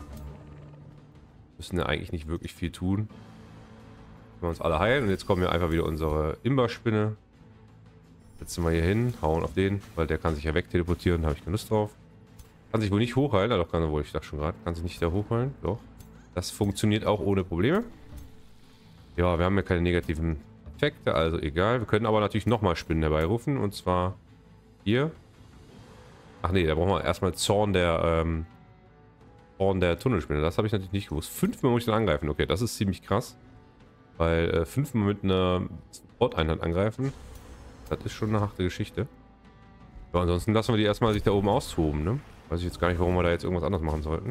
Speaker 1: Müssen ja eigentlich nicht wirklich viel tun. Wir uns alle heilen und jetzt kommen wir einfach wieder unsere Imberspinne. Setzen wir hier hin, hauen auf den, weil der kann sich ja wegteleportieren, da habe ich keine Lust drauf. Kann sich wohl nicht hochheilen, doch kann er wohl, ich dachte schon gerade, kann sich nicht da hochheilen, doch. Das funktioniert auch ohne Probleme. Ja, wir haben ja keine negativen Effekte, also egal. Wir können aber natürlich nochmal Spinnen herbeirufen und zwar hier. Ach nee, da brauchen wir erstmal Zorn der Tunnelspinne. Das habe ich natürlich nicht gewusst. 5-mal muss ich dann angreifen. Okay, das ist ziemlich krass. Weil 5-mal mit einer Support-Einheit angreifen, das ist schon eine harte Geschichte. Ja, ansonsten lassen wir die erstmal sich da oben austoben, ne? Weiß ich jetzt gar nicht, warum wir da jetzt irgendwas anderes machen sollten.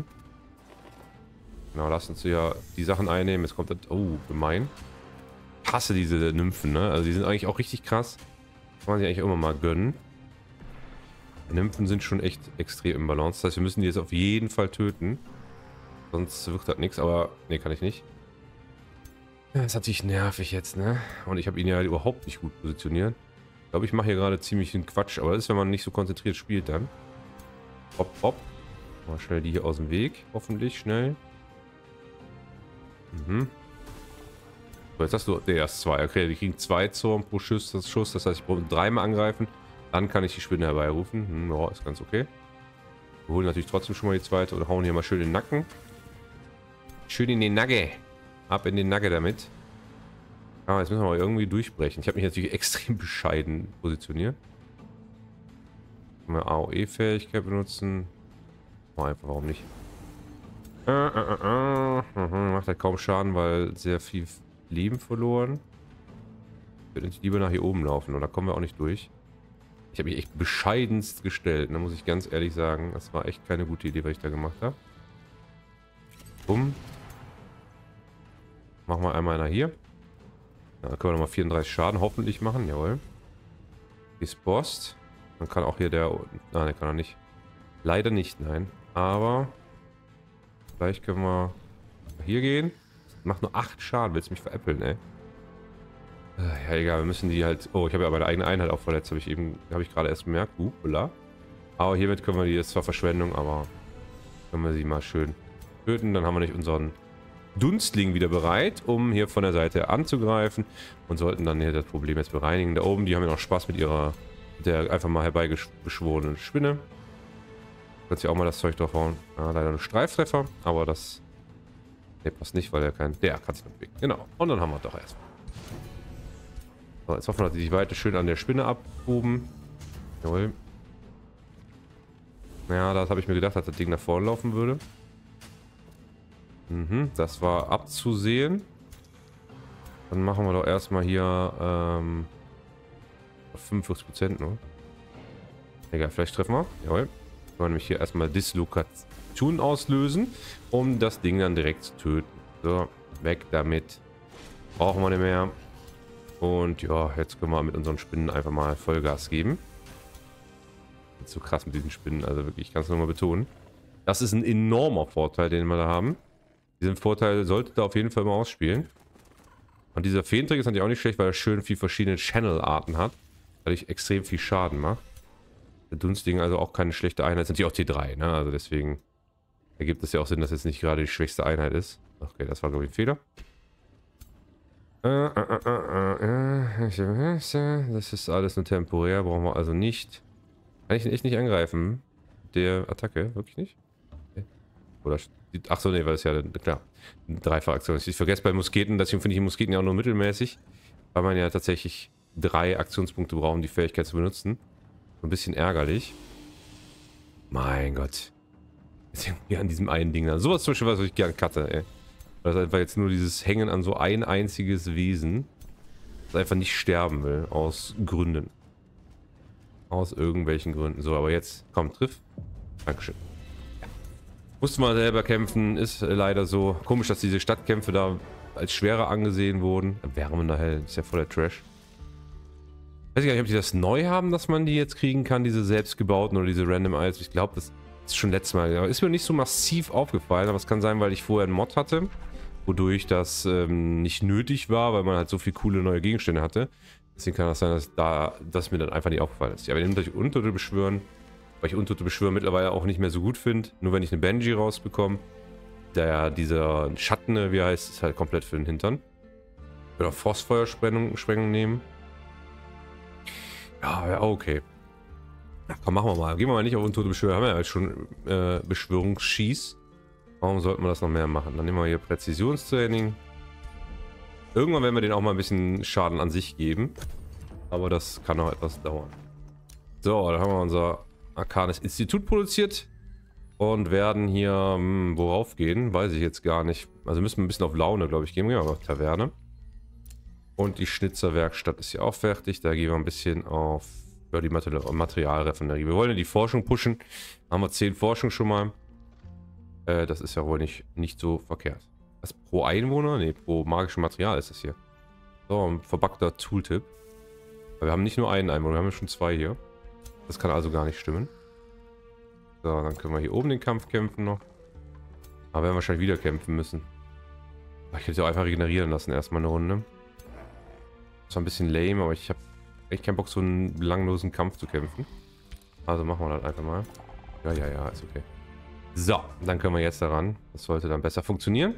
Speaker 1: Genau, lass uns ja die Sachen einnehmen. Jetzt kommt das... Oh, gemein. Ich hasse diese Nymphen, ne? Also die sind eigentlich auch richtig krass. Kann man sich eigentlich immer mal gönnen. Die Nymphen sind schon echt extrem im Balance. Das heißt, wir müssen die jetzt auf jeden Fall töten. Sonst wird das nichts, aber... Ne, kann ich nicht. Ja, das ist natürlich nervig jetzt, ne? Und ich habe ihn ja überhaupt nicht gut positioniert. Ich glaube, ich mache hier gerade ziemlich den Quatsch. Aber das ist, wenn man nicht so konzentriert spielt dann. Hopp, hopp. Mal schnell die hier aus dem Weg. Hoffentlich schnell. Mhm. So, jetzt hast du... Ne, erst 2. Okay, die kriegen 2 Zorn pro Schuss. Das heißt, ich brauche 3-mal angreifen. Dann kann ich die Spinne herbeirufen. Ja, ist ganz okay. Wir holen natürlich trotzdem schon mal die zweite und hauen hier mal schön in den Nacken. Schön in den Nagge. Ab in den Nagge damit. Ah, jetzt müssen wir mal irgendwie durchbrechen. Ich habe mich natürlich extrem bescheiden positioniert. Mal AOE-Fähigkeit benutzen. Oh, einfach, warum nicht? Macht halt kaum Schaden, weil sehr viel Leben verloren. Ich würde lieber nach hier oben laufen, oder kommen wir auch nicht durch. Ich habe mich echt bescheidenst gestellt, da muss ich ganz ehrlich sagen. Das war echt keine gute Idee, was ich da gemacht habe. Bumm. Machen wir einmal einer hier. Ja, dann können wir nochmal 34 Schaden hoffentlich machen, jawohl. Gespost. Dann kann auch hier der... Nein, der kann er nicht. Leider nicht, nein. Aber... Vielleicht können wir hier gehen. Macht nur 8 Schaden, willst du mich veräppeln, ey. Ja, egal, wir müssen die halt... Oh, ich habe ja meine eigene Einheit auch verletzt, habe ich gerade erst bemerkt. Hoppla. Aber hiermit können wir die jetzt zwar Verschwendung, aber können wir sie mal schön töten. Dann haben wir nicht unseren Dunstling wieder bereit, um hier von der Seite anzugreifen und sollten dann hier das Problem jetzt bereinigen. Da oben, die haben ja noch Spaß mit der einfach mal herbeigeschworenen Spinne. Kannst ja auch mal das Zeug draufhauen. Ja, leider ein Streiftreffer, aber das... Ne, passt nicht, weil der kann sich noch bewegen. Genau. Und dann haben wir doch erstmal. So, jetzt hoffen wir, dass die sich weiter schön an der Spinne abhoben. Jawohl. Ja, das habe ich mir gedacht, dass das Ding nach vorne laufen würde. Mhm, das war abzusehen. Dann machen wir doch erstmal hier 45%, ne? Egal, vielleicht treffen wir. Jawohl. Wir wollen nämlich hier erstmal Dislokation auslösen, um das Ding dann direkt zu töten. So, weg damit. Brauchen wir nicht mehr. Und ja, jetzt können wir mit unseren Spinnen einfach mal Vollgas geben. Nicht so krass mit diesen Spinnen, also wirklich, ich kann es nochmal betonen. Das ist ein enormer Vorteil, den wir da haben. Diesen Vorteil sollte da auf jeden Fall mal ausspielen. Und dieser Feentrick ist natürlich auch nicht schlecht, weil er schön viel verschiedene Channel-Arten hat. Dadurch extrem viel Schaden macht. Der Dunstling also auch keine schlechte Einheit. Ist natürlich auch T3, ne? Also deswegen ergibt es ja auch Sinn, dass jetzt nicht gerade die schwächste Einheit ist. Okay, das war glaube ich ein Fehler. Das ist alles nur temporär, brauchen wir also nicht. Kann ich ihn echt nicht angreifen? Der Attacke, wirklich nicht? Okay. Oder, achso, nee, weil es ja, klar, eine Dreifachaktion ist. Ich vergesse bei Musketen, deswegen finde ich Musketen ja auch nur mittelmäßig, weil man ja tatsächlich 3 Aktionspunkte braucht, um die Fähigkeit zu benutzen. So ein bisschen ärgerlich. Mein Gott. Jetzt irgendwie an diesem einen Ding da. Sowas zum Beispiel, was ich gern cutte, ey. Das ist einfach jetzt nur dieses Hängen an so ein einziges Wesen, das einfach nicht sterben will, aus Gründen. Aus irgendwelchen Gründen. So, aber jetzt, komm, triff. Dankeschön. Ja. Musste mal selber kämpfen, ist leider so. Komisch, dass diese Stadtkämpfe da als schwerer angesehen wurden. Wärmender Hell, ist ja voller Trash. Weiß ich gar nicht, ob die das neu haben, dass man die jetzt kriegen kann, diese selbstgebauten oder diese Random Eyes. Ich glaube, das ist schon letztes Mal. Aber ist mir nicht so massiv aufgefallen, aber es kann sein, weil ich vorher einen Mod hatte, wodurch das nicht nötig war, weil man halt so viele coole neue Gegenstände hatte. Deswegen kann das sein, dass das mir dann einfach nicht aufgefallen ist. Ja, wir nehmen gleich Untote beschwören, weil ich Untote beschwören mittlerweile auch nicht mehr so gut finde. Nur wenn ich eine Benji rausbekomme. Dieser Schatten, wie er heißt, ist halt komplett für den Hintern. Oder Frostfeuersprengung nehmen. Ja, okay. Ja, komm, machen wir mal. Gehen wir mal nicht auf Untote beschwören. Haben wir ja jetzt schon Beschwörungsschieß. Warum sollten wir das noch mehr machen? Dann nehmen wir hier Präzisionstraining. Irgendwann werden wir denen auch mal ein bisschen Schaden an sich geben. Aber das kann noch etwas dauern. So, dann haben wir unser Arkanes Institut produziert. Und werden hier, worauf gehen? Weiß ich jetzt gar nicht. Also müssen wir ein bisschen auf Laune, glaube ich, gehen. Gehen wir mal auf Taverne. Und die Schnitzerwerkstatt ist ja auch fertig. Da gehen wir ein bisschen auf ja, die Materialraffinerie. Wir wollen ja die Forschung pushen. Haben wir 10 Forschung schon mal. Das ist ja wohl nicht so verkehrt. Was, pro Einwohner? Ne, pro magischem Material ist das hier. So, ein verpackter Tooltip. Wir haben nicht nur einen Einwohner, wir haben ja schon 2 hier. Das kann also gar nicht stimmen. So, dann können wir hier oben den Kampf kämpfen noch. Aber wir werden wahrscheinlich wieder kämpfen müssen. Ich hätte ja auch einfach regenerieren lassen, erstmal eine Runde. Das war ein bisschen lame, aber ich habe echt keinen Bock, so einen belanglosen Kampf zu kämpfen. Also machen wir das einfach mal. Ja, ist okay. So, dann können wir jetzt daran. Das sollte dann besser funktionieren.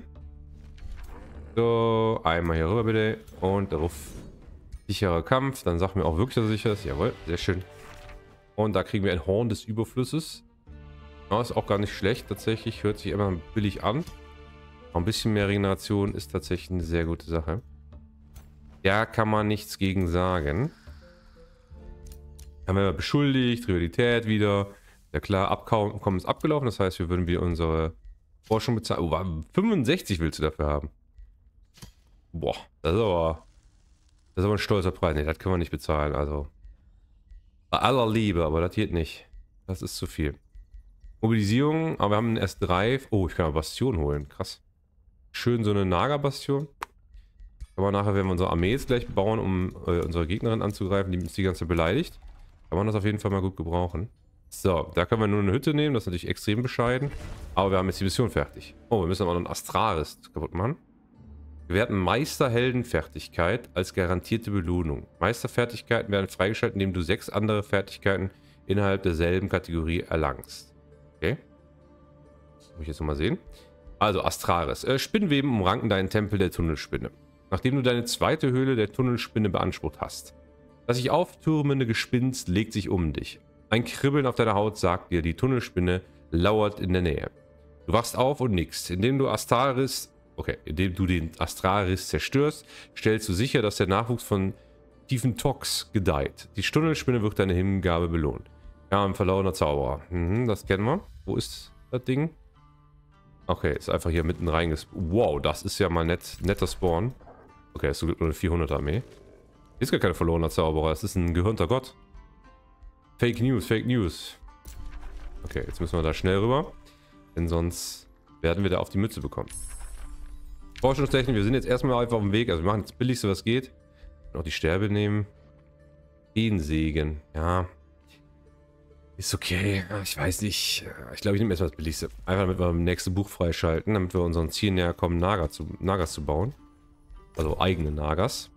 Speaker 1: So, einmal hier rüber bitte. Und darauf sicherer Kampf. Dann sagen wir auch wirklich, dass er sicher ist. Jawohl, sehr schön. Und da kriegen wir ein Horn des Überflusses. Ja, ist auch gar nicht schlecht tatsächlich. Hört sich immer billig an. Auch ein bisschen mehr Regeneration ist tatsächlich eine sehr gute Sache. Da kann man nichts gegen sagen. Haben wir beschuldigt, Rivalität wieder. Ja klar, Abkommen ist abgelaufen. Das heißt, wir würden wieder unsere Forschung bezahlen. Oh, 65 willst du dafür haben? Boah, das ist aber ein stolzer Preis. Ne, das können wir nicht bezahlen. Also bei aller Liebe, aber das geht nicht. Das ist zu viel. Mobilisierung, aber wir haben einen S3. Oh, ich kann eine Bastion holen. Krass. Schön so eine Naga-Bastion. Aber nachher werden wir unsere Armee jetzt gleich bauen, um unsere Gegnerin anzugreifen, die uns die ganze Zeit beleidigt. Kann man das auf jeden Fall mal gut gebrauchen. So, da können wir nur eine Hütte nehmen. Das ist natürlich extrem bescheiden. Aber wir haben jetzt die Mission fertig. Oh, wir müssen aber noch einen Astraris kaputt machen. Wir werten Meisterheldenfertigkeit als garantierte Belohnung. Meisterfertigkeiten werden freigeschaltet, indem du 6 andere Fertigkeiten innerhalb derselben Kategorie erlangst. Okay. Das muss ich jetzt nochmal sehen. Also Astraris. Spinnweben umranken deinen Tempel der Tunnelspinne. Nachdem du deine zweite Höhle der Tunnelspinne beansprucht hast. Das sich auftürmende Gespinst legt sich um dich. Ein Kribbeln auf deiner Haut sagt dir, die Tunnelspinne lauert in der Nähe. Du wachst auf und nickst. Indem du den Astraris zerstörst, stellst du sicher, dass der Nachwuchs von tiefen Tox gedeiht. Die Tunnelspinne wird deine Hingabe belohnt. Ja, ein verlorener Zauberer. Das kennen wir. Wo ist das Ding? Okay, ist einfach hier mitten reingespawnt. Wow, das ist ja mal netter Spawn. Okay, es gibt nur eine 400er Armee. Ist gar kein verlorener Zauberer, es ist ein gehörnter Gott. Fake News, Fake News. Okay, jetzt müssen wir da schnell rüber. Denn sonst werden wir da auf die Mütze bekommen. Forschungstechnik, wir sind jetzt erstmal einfach auf dem Weg. Also wir machen das Billigste, was geht. Noch die Sterbe nehmen. Den Segen, ja. Ist okay. Ich weiß nicht. Ich glaube, ich nehme erstmal das Billigste. Einfach damit wir das nächste Buch freischalten, damit wir unseren Ziel näher kommen, Nagas zu bauen. Also eigene Nagas.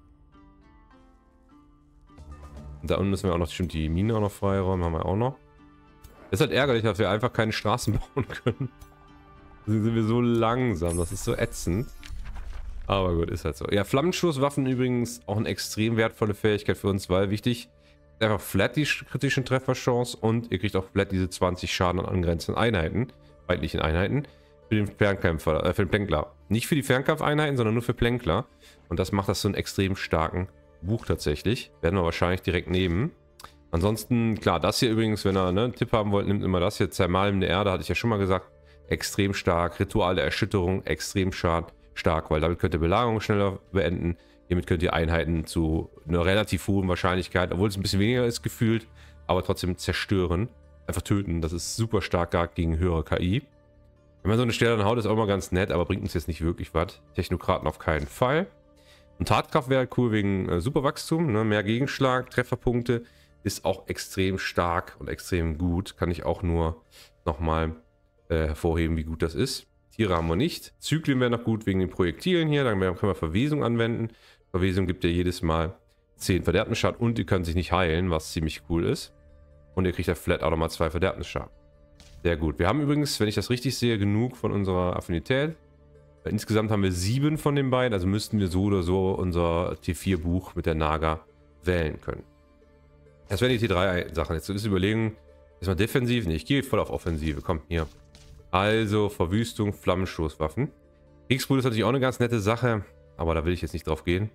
Speaker 1: Und da unten müssen wir auch noch bestimmt die Mine auch noch freiräumen, haben wir auch noch. Es ist halt ärgerlich, dass wir einfach keine Straßen bauen können. Deswegen sind wir so langsam, das ist so ätzend. Aber gut, ist halt so. Ja, Flammenstoßwaffen übrigens auch eine extrem wertvolle Fähigkeit für uns, weil wichtig, einfach flat die kritischen Trefferchance und ihr kriegt auch flat diese 20 Schaden an angrenzenden Einheiten, feindlichen Einheiten, für den Fernkämpfer, für den Plänkler. Nicht für die Fernkampfeinheiten, sondern nur für Plänkler. Und das macht das so einen extrem starken Buch tatsächlich. Werden wir wahrscheinlich direkt nehmen. Ansonsten, klar, das hier übrigens, wenn ihr einen Tipp haben wollt, nimmt immer das hier. Zermalmende Erde, hatte ich ja schon mal gesagt. Extrem stark. Ritual der Erschütterung, extrem stark, weil damit könnt ihr Belagerung schneller beenden. Hiermit könnt ihr Einheiten zu einer relativ hohen Wahrscheinlichkeit, obwohl es ein bisschen weniger ist gefühlt, aber trotzdem zerstören. Einfach töten. Das ist super stark gegen höhere KI. Wenn man so eine Stelle dann haut, ist auch mal ganz nett, aber bringt uns jetzt nicht wirklich was. Technokraten auf keinen Fall. Und Tatkraft wäre cool wegen Superwachstum, ne? Mehr Gegenschlag, Trefferpunkte. Ist auch extrem stark und extrem gut. Kann ich auch nur nochmal hervorheben, wie gut das ist. Tiere haben wir nicht. Zyklen wäre noch gut wegen den Projektilen hier. Dann können wir Verwesung anwenden. Verwesung gibt ja jedes Mal 10 Verderbnisschaden und die können sich nicht heilen, was ziemlich cool ist. Und ihr kriegt ja flat auch nochmal 2 Verderbnisschaden. Sehr gut. Wir haben übrigens, wenn ich das richtig sehe, genug von unserer Affinität. Insgesamt haben wir 7 von den beiden, also müssten wir so oder so unser T4-Buch mit der Naga wählen können. Das wären die T3-Sachen. Jetzt ist Überlegen, ist mal defensiv? Nee, ich gehe voll auf Offensive. Komm, hier. Also, Verwüstung, Flammenstoßwaffen. Kriegsbrut ist natürlich auch eine ganz nette Sache, aber da will ich jetzt nicht drauf gehen.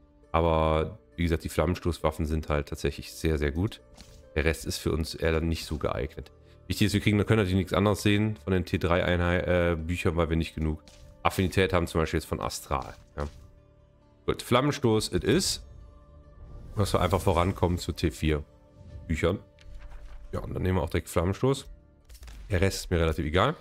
Speaker 1: Aber, wie gesagt, die Flammenstoßwaffen sind halt tatsächlich sehr, sehr gut. Der Rest ist für uns eher dann nicht so geeignet. Wichtig ist, wir können natürlich nichts anderes sehen von den T3-Büchern, weil wir nicht genug Affinität haben, zum Beispiel jetzt von Astral. Ja. Gut, Flammenstoß it is. Dass wir einfach vorankommen zu T4 Büchern. Ja, und dann nehmen wir auch direkt Flammenstoß. Der Rest ist mir relativ egal.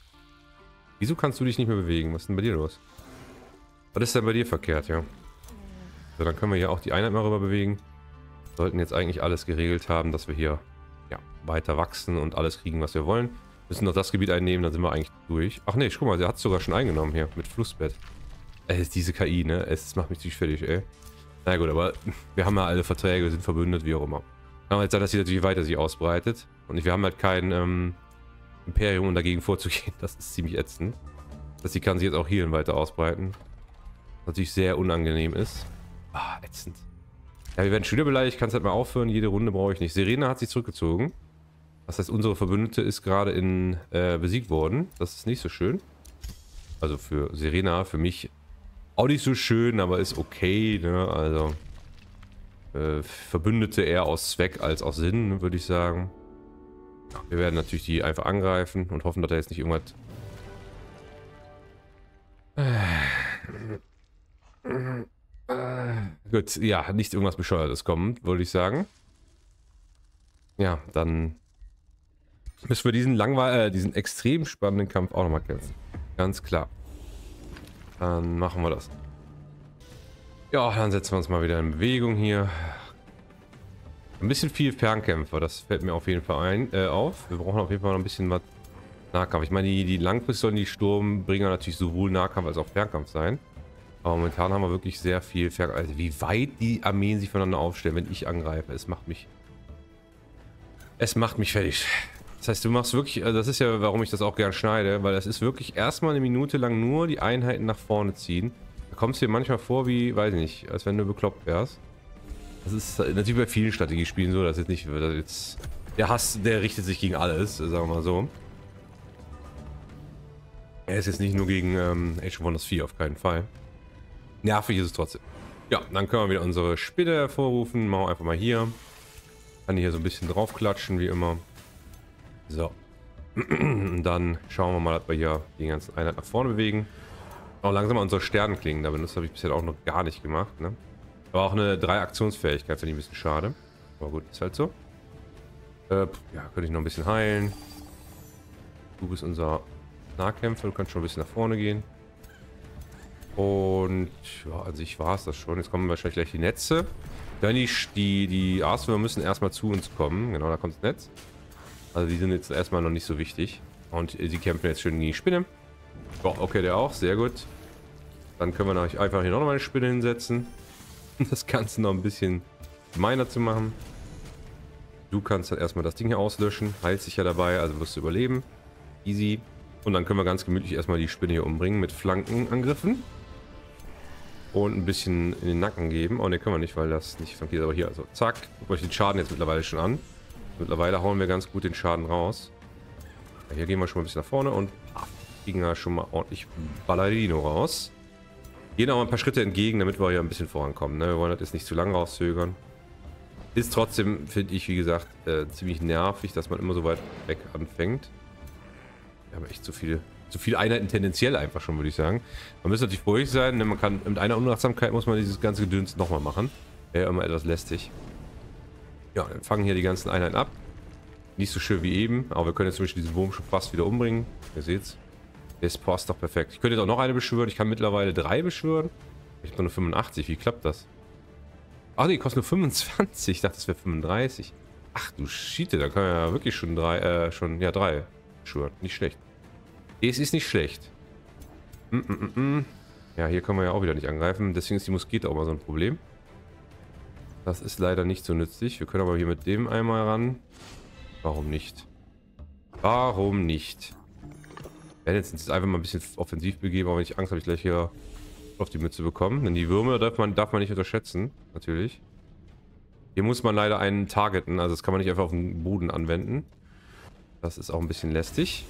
Speaker 1: Wieso kannst du dich nicht mehr bewegen? Was ist denn bei dir los? Was ist denn bei dir verkehrt, ja? So, dann können wir hier auch die Einheit mal rüber bewegen. Sollten jetzt eigentlich alles geregelt haben, dass wir hier ja, weiter wachsen und alles kriegen, was wir wollen. Müssen noch das Gebiet einnehmen, dann sind wir eigentlich durch. Ach nee, guck mal, der hat es sogar schon eingenommen hier mit Flussbett. Diese KI, ne? Es macht mich ziemlich fertig, ey. Na gut, aber wir haben ja alle Verträge, wir sind verbündet, wie auch immer. Aber jetzt sei, dass sie natürlich weiter sich ausbreitet. Und wir haben halt kein Imperium, um dagegen vorzugehen. Das ist ziemlich ätzend. Dass sie kann sich jetzt auch hierhin weiter ausbreiten. Was natürlich sehr unangenehm ist. Ah, ätzend. Ja, wir werden schon wieder beleidigt. Kann es halt mal aufhören. Jede Runde brauche ich nicht. Serena hat sich zurückgezogen. Das heißt, unsere Verbündete ist gerade besiegt worden. Das ist nicht so schön. Also für Serena, für mich auch nicht so schön, aber ist okay, ne? Also Verbündete eher aus Zweck als aus Sinn, würde ich sagen. Ja, wir werden natürlich die einfach angreifen und hoffen, dass da jetzt nicht irgendwas... Gut, ja, nicht irgendwas Bescheuertes kommt, würde ich sagen. Ja, dann müssen wir diesen extrem spannenden Kampf auch nochmal kämpfen. Ganz klar. Dann machen wir das. Ja, dann setzen wir uns mal wieder in Bewegung hier. Ein bisschen viel Fernkämpfer, das fällt mir auf jeden Fall auf. Wir brauchen auf jeden Fall noch ein bisschen was Nahkampf. Ich meine, die Langpistolen, die Sturmbringer natürlich sowohl Nahkampf als auch Fernkampf sein. Aber momentan haben wir wirklich sehr viel Fernkampf. Also wie weit die Armeen sich voneinander aufstellen, wenn ich angreife. Es macht mich fertig. Das heißt, du machst wirklich, das ist ja, warum ich das auch gern schneide, weil das ist wirklich erstmal eine Minute lang nur die Einheiten nach vorne ziehen. Da kommst du dir manchmal vor wie, weiß ich nicht, als wenn du bekloppt wärst. Das ist natürlich bei vielen Strategiespielen so, dass jetzt nicht, der Hass, der richtet sich gegen alles, sagen wir mal so. Er ist jetzt nicht nur gegen Age of Wonders 4, auf keinen Fall. Nervig ist es trotzdem. Ja, dann können wir wieder unsere Spinne hervorrufen. Machen wir einfach mal hier. Kann die hier so ein bisschen draufklatschen, wie immer. So. Dann schauen wir mal, dass wir hier die ganzen Einheiten nach vorne bewegen. Auch langsam mal unsere Sternenklingen da benutzen, habe ich bisher auch noch gar nicht gemacht. Ne? Aber auch eine 3-Aktionsfähigkeit, finde ich ein bisschen schade. Aber gut, ist halt so. Ja, könnte ich noch ein bisschen heilen. Du bist unser Nahkämpfer, du kannst schon ein bisschen nach vorne gehen. Und ja, an sich war es das schon. Jetzt kommen wahrscheinlich gleich die Netze. Dann die Aaswürmer müssen erstmal zu uns kommen. Genau, da kommt das Netz. Also die sind jetzt erstmal noch nicht so wichtig. Und sie kämpfen jetzt schön gegen die Spinne. Boah, okay, der auch. Sehr gut. Dann können wir einfach hier noch mal eine Spinne hinsetzen. Um das Ganze noch ein bisschen gemeiner zu machen. Du kannst dann erstmal das Ding hier auslöschen. Heilst dich ja dabei, also wirst du überleben. Easy. Und dann können wir ganz gemütlich erstmal die Spinne hier umbringen mit Flankenangriffen. Und ein bisschen in den Nacken geben. Oh ne, können wir nicht, weil das nicht flankiert. Aber hier, also zack. Guckt euch den Schaden jetzt mittlerweile schon an. Mittlerweile hauen wir ganz gut den Schaden raus. Ja, hier gehen wir schon mal ein bisschen nach vorne und kriegen wir schon mal ordentlich Ballerino raus. Gehen auch ein paar Schritte entgegen, damit wir hier ein bisschen vorankommen. Ne? Wir wollen das jetzt nicht zu lange rauszögern. Ist trotzdem, finde ich, wie gesagt, ziemlich nervig, dass man immer so weit weg anfängt. Wir haben echt zu viele Einheiten tendenziell einfach schon, würde ich sagen. Man muss natürlich ruhig sein, denn man kann mit einer Unachtsamkeit muss man dieses ganze Gedöns nochmal machen. Wäre immer etwas lästig. Ja, dann fangen hier die ganzen Einheiten ab. Nicht so schön wie eben, aber wir können jetzt zum Beispiel diesen Wurm schon fast wieder umbringen. Ihr seht's. Der passt doch perfekt. Ich könnte jetzt auch noch eine beschwören. Ich kann mittlerweile 3 beschwören. Ich habe nur 85. Wie klappt das? Ach nee, kostet nur 25. Ich dachte, das wäre 35. Ach du Schiete, da kann man ja wirklich schon 3 beschwören. Nicht schlecht. Es ist nicht schlecht. Ja, hier können wir ja auch wieder nicht angreifen. Deswegen ist die Muskete auch mal so ein Problem. Das ist leider nicht so nützlich. Wir können aber hier mit dem einmal ran. Warum nicht? Warum nicht? Wir werden jetzt einfach mal ein bisschen offensiv begeben, aber wenn ich Angst habe, ich gleich hier auf die Mütze bekommen. Denn die Würmer darf man nicht unterschätzen, natürlich. Hier muss man leider einen targeten, also das kann man nicht einfach auf den Boden anwenden. Das ist auch ein bisschen lästig.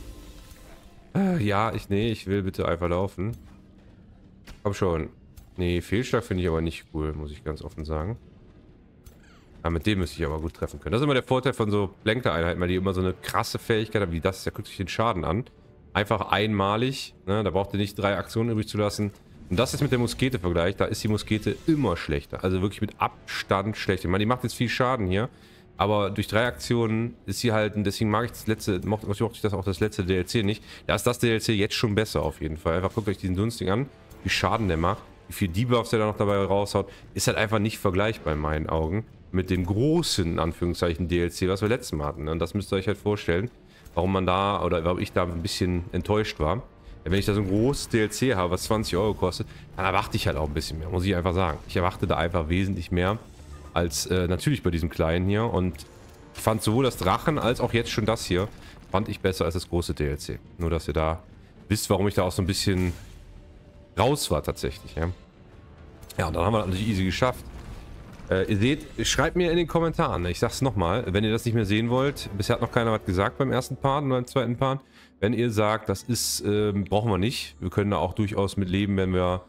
Speaker 1: Ja, ich will bitte einfach laufen. Komm schon. Nee, Fehlschlag finde ich aber nicht cool, muss ich ganz offen sagen. Ja, mit dem müsste ich aber gut treffen können. Das ist immer der Vorteil von so Blenker-Einheiten, weil die immer so eine krasse Fähigkeit haben, wie das. Da guckt sich den Schaden an. Einfach einmalig, ne? Da braucht ihr nicht 3 Aktionen übrig zu lassen. Und das ist mit der Muskete vergleicht, da ist die Muskete immer schlechter. Also wirklich mit Abstand schlechter. Ich meine, die macht jetzt viel Schaden hier. Aber durch 3 Aktionen ist sie halt, und deswegen mag ich das letzte, mochte ich das auch das letzte DLC nicht. Da ist das DLC jetzt schon besser auf jeden Fall. Einfach guckt euch diesen Dunsting an, wie Schaden der macht, wie viel Debuffs der da noch dabei raushaut. Ist halt einfach nicht vergleichbar in meinen Augen mit dem großen, in Anführungszeichen, DLC, was wir letztes Mal hatten. Und das müsst ihr euch halt vorstellen, warum man da, oder warum ich da ein bisschen enttäuscht war. Wenn ich da so ein großes DLC habe, was 20 Euro kostet, dann erwarte ich halt auch ein bisschen mehr, muss ich einfach sagen. Ich erwarte da einfach wesentlich mehr als natürlich bei diesem kleinen hier. Und ich fand sowohl das Drachen als auch jetzt schon das hier, fand ich besser als das große DLC. Nur, dass ihr da wisst, warum ich da auch so ein bisschen raus war tatsächlich. Ja, und dann haben wir das natürlich easy geschafft. Ihr seht, schreibt mir in den Kommentaren, ich sag's nochmal, wenn ihr das nicht mehr sehen wollt, bisher hat noch keiner was gesagt beim ersten Part und beim zweiten Part. Wenn ihr sagt, das ist, brauchen wir nicht, wir können da auch durchaus mit leben, wenn wir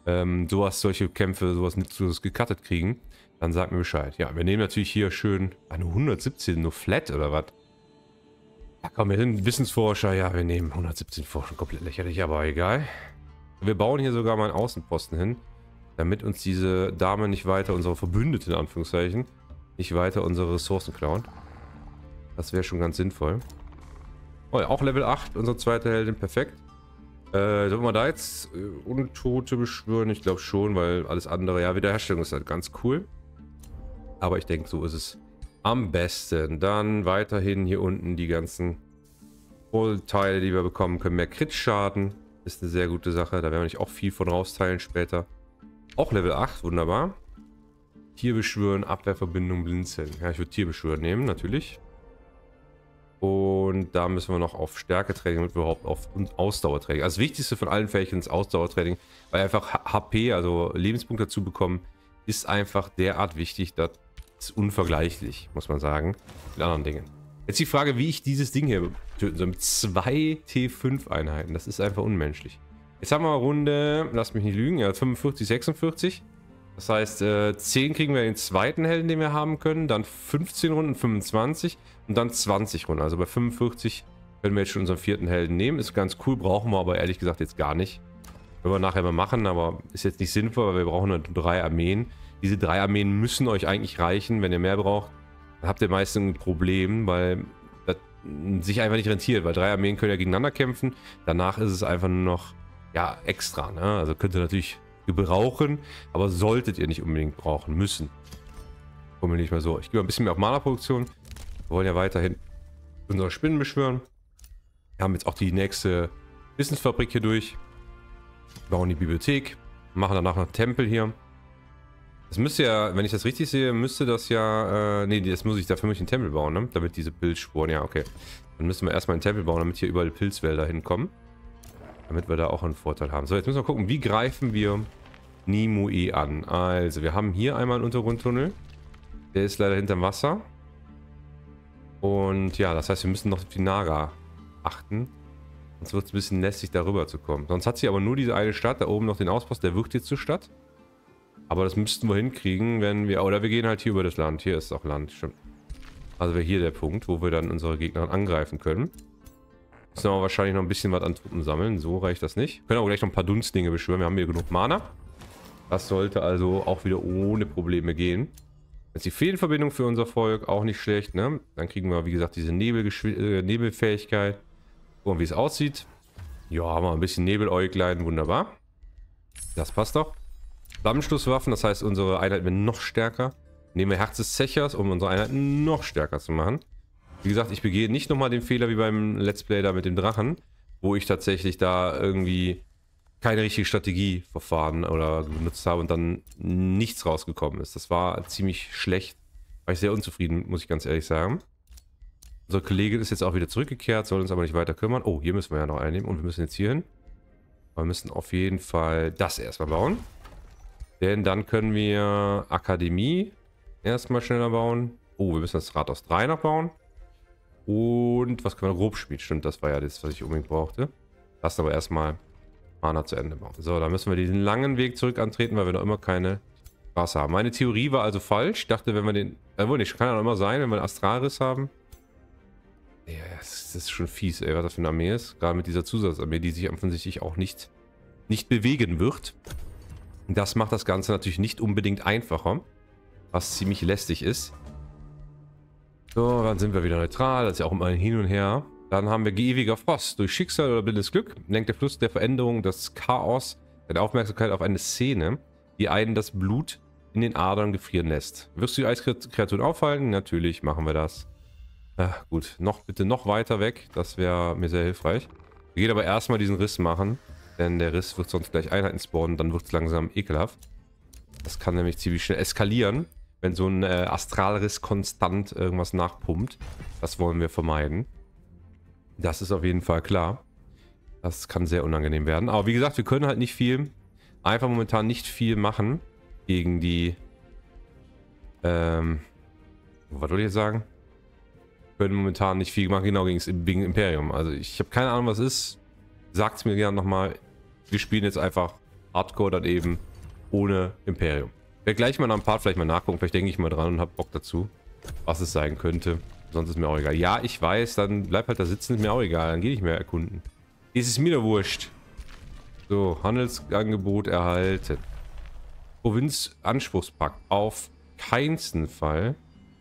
Speaker 1: solche Kämpfe, sowas gecuttet kriegen, dann sagt mir Bescheid. Ja, wir nehmen natürlich hier schön, eine 117, nur flat oder was? Ja komm, wir sind Wissensforscher, ja, wir nehmen 117 Forschung, komplett lächerlich, aber egal. Wir bauen hier sogar mal einen Außenposten hin, damit uns diese Dame nicht weiter, unsere Verbündete in Anführungszeichen, nicht weiter unsere Ressourcen klauen. Das wäre schon ganz sinnvoll. Oh ja, auch Level 8, unsere zweite Heldin, perfekt. Sollen wir da jetzt Untote beschwören? Ich glaube schon, weil alles andere, ja, Wiederherstellung ist halt ganz cool. Aber ich denke, so ist es am besten. Dann weiterhin hier unten die ganzen Teile, die wir bekommen können. Mehr Crit-Schaden ist eine sehr gute Sache. Da werden wir nicht auch viel von rausteilen später. Auch Level 8, wunderbar. Tierbeschwören, Abwehrverbindung, Blinzeln. Ja, ich würde Tierbeschwören nehmen, natürlich. Und da müssen wir noch auf Stärketraining, damit wir überhaupt auf Ausdauertraining. Also das Wichtigste von allen Fähigkeiten ist Ausdauertraining, weil einfach HP, also Lebenspunkte dazu bekommen, ist einfach derart wichtig, das ist unvergleichlich, muss man sagen, mit anderen Dingen. Jetzt die Frage, wie ich dieses Ding hier töten soll, mit 2 T5-Einheiten. Das ist einfach unmenschlich. Jetzt haben wir Runde, lasst mich nicht lügen, ja, 45, 46. Das heißt, 10 kriegen wir den zweiten Helden, den wir haben können, dann 15 Runden, 25 und dann 20 Runden. Also bei 45 können wir jetzt schon unseren vierten Helden nehmen. Ist ganz cool, brauchen wir aber ehrlich gesagt jetzt gar nicht. Können wir nachher mal machen, aber ist jetzt nicht sinnvoll, weil wir brauchen nur 3 Armeen. Diese 3 Armeen müssen euch eigentlich reichen. Wenn ihr mehr braucht, dann habt ihr meistens ein Problem, weil das sich einfach nicht rentiert. Weil 3 Armeen können ja gegeneinander kämpfen. Danach ist es einfach nur noch, ja, extra. Ne? Also könnt ihr natürlich gebrauchen, aber solltet ihr nicht unbedingt brauchen müssen. Kommen wir nicht mal so. Ich gehe mal ein bisschen mehr auf Mana-Produktion. Wir wollen ja weiterhin unsere Spinnen beschwören. Wir haben jetzt auch die nächste Wissensfabrik hier durch. Bauen die Bibliothek. Machen danach noch einen Tempel hier. Das müsste ja, wenn ich das richtig sehe, müsste das ja... nee, das muss ich dafür einen Tempel bauen, ne? Damit diese Pilzspuren... Ja, okay. Dann müssen wir erstmal einen Tempel bauen, damit hier überall Pilzwälder hinkommen. Damit wir da auch einen Vorteil haben. So, jetzt müssen wir gucken, wie greifen wir Nimue an. Also, wir haben hier einmal einen Untergrundtunnel. Der ist leider hinterm Wasser. Und ja, das heißt, wir müssen noch auf die Naga achten. Sonst wird es ein bisschen lästig, darüber zu kommen. Sonst hat sie aber nur diese eine Stadt, da oben noch den Auspost, der wird jetzt zur Stadt. Aber das müssten wir hinkriegen, wenn wir... Oder wir gehen halt hier über das Land. Hier ist auch Land, stimmt. Also wäre hier der Punkt, wo wir dann unsere Gegner angreifen können. Müssen wir aber wahrscheinlich noch ein bisschen was an Truppen sammeln. So reicht das nicht. Wir können auch gleich noch ein paar Dunstlinge beschwören. Wir haben hier genug Mana. Das sollte also auch wieder ohne Probleme gehen. Jetzt die Feenverbindung für unser Volk, auch nicht schlecht, ne? Dann kriegen wir, wie gesagt, diese Nebelfähigkeit. Gucken, wie es aussieht. Ja, haben wir ein bisschen Nebeläuglein, wunderbar. Das passt doch. Flammenstoßwaffen, das heißt, unsere Einheit wird noch stärker. Nehmen wir Herz des Zechers, um unsere Einheit noch stärker zu machen. Wie gesagt, ich begehe nicht nochmal den Fehler wie beim Let's Play da mit dem Drachen, wo ich tatsächlich da irgendwie keine richtige Strategie verfahren oder benutzt habe und dann nichts rausgekommen ist. Das war ziemlich schlecht. War ich sehr unzufrieden, muss ich ganz ehrlich sagen. Unsere Kollegin ist jetzt auch wieder zurückgekehrt, soll uns aber nicht weiter kümmern. Oh, hier müssen wir ja noch einnehmen und wir müssen jetzt hier hin. Wir müssen auf jeden Fall das erstmal bauen. Denn dann können wir Akademie erstmal schneller bauen. Oh, wir müssen das Rathaus 3 noch bauen. Und was können wir? Grobschmied, stimmt, das war ja das, was ich unbedingt brauchte. Lass aber erstmal Mana zu Ende bauen. So, dann müssen wir diesen langen Weg zurück antreten, weil wir noch immer keine Straße haben. Meine Theorie war also falsch. Ich dachte, wenn wir den... wohl nicht, kann ja noch immer sein, wenn wir einen Astralriss haben. Ja, das ist schon fies, ey, was das für eine Armee ist. Gerade mit dieser Zusatzarmee, die sich offensichtlich auch nicht bewegen wird. Das macht das Ganze natürlich nicht unbedingt einfacher, was ziemlich lästig ist. So, dann sind wir wieder neutral, das ist ja auch immer ein Hin und Her. Dann haben wir ewiger Frost. Durch Schicksal oder blindes Glück lenkt der Fluss der Veränderung das Chaos seine Aufmerksamkeit auf eine Szene, die einen das Blut in den Adern gefrieren lässt. Wirst du die Eiskreaturen aufhalten? Natürlich machen wir das. Ach, gut, bitte noch weiter weg, das wäre mir sehr hilfreich. Wir gehen aber erstmal diesen Riss machen. Denn der Riss wird sonst gleich Einheiten spawnen, dann wird es langsam ekelhaft. Das kann nämlich ziemlich schnell eskalieren, wenn so ein Astralriss konstant irgendwas nachpumpt. Das wollen wir vermeiden. Das ist auf jeden Fall klar. Das kann sehr unangenehm werden. Aber wie gesagt, wir können halt nicht viel, einfach momentan nicht viel machen gegen die, was soll ich jetzt sagen? Wir können momentan nicht viel machen, genau gegen Imperium. Also ich habe keine Ahnung, was ist. Sagt es mir gerne nochmal. Wir spielen jetzt einfach Hardcore dann eben ohne Imperium. Ich werde gleich mal nach einem Part vielleicht mal nachgucken. Vielleicht denke ich mal dran und habe Bock dazu, was es sein könnte. Sonst ist mir auch egal. Ja, ich weiß, dann bleib halt da sitzen, ist mir auch egal. Dann gehe ich mehr erkunden. Es ist mir da wurscht. So, Handelsangebot erhalten. Provinzanspruchspakt. Auf keinsten Fall.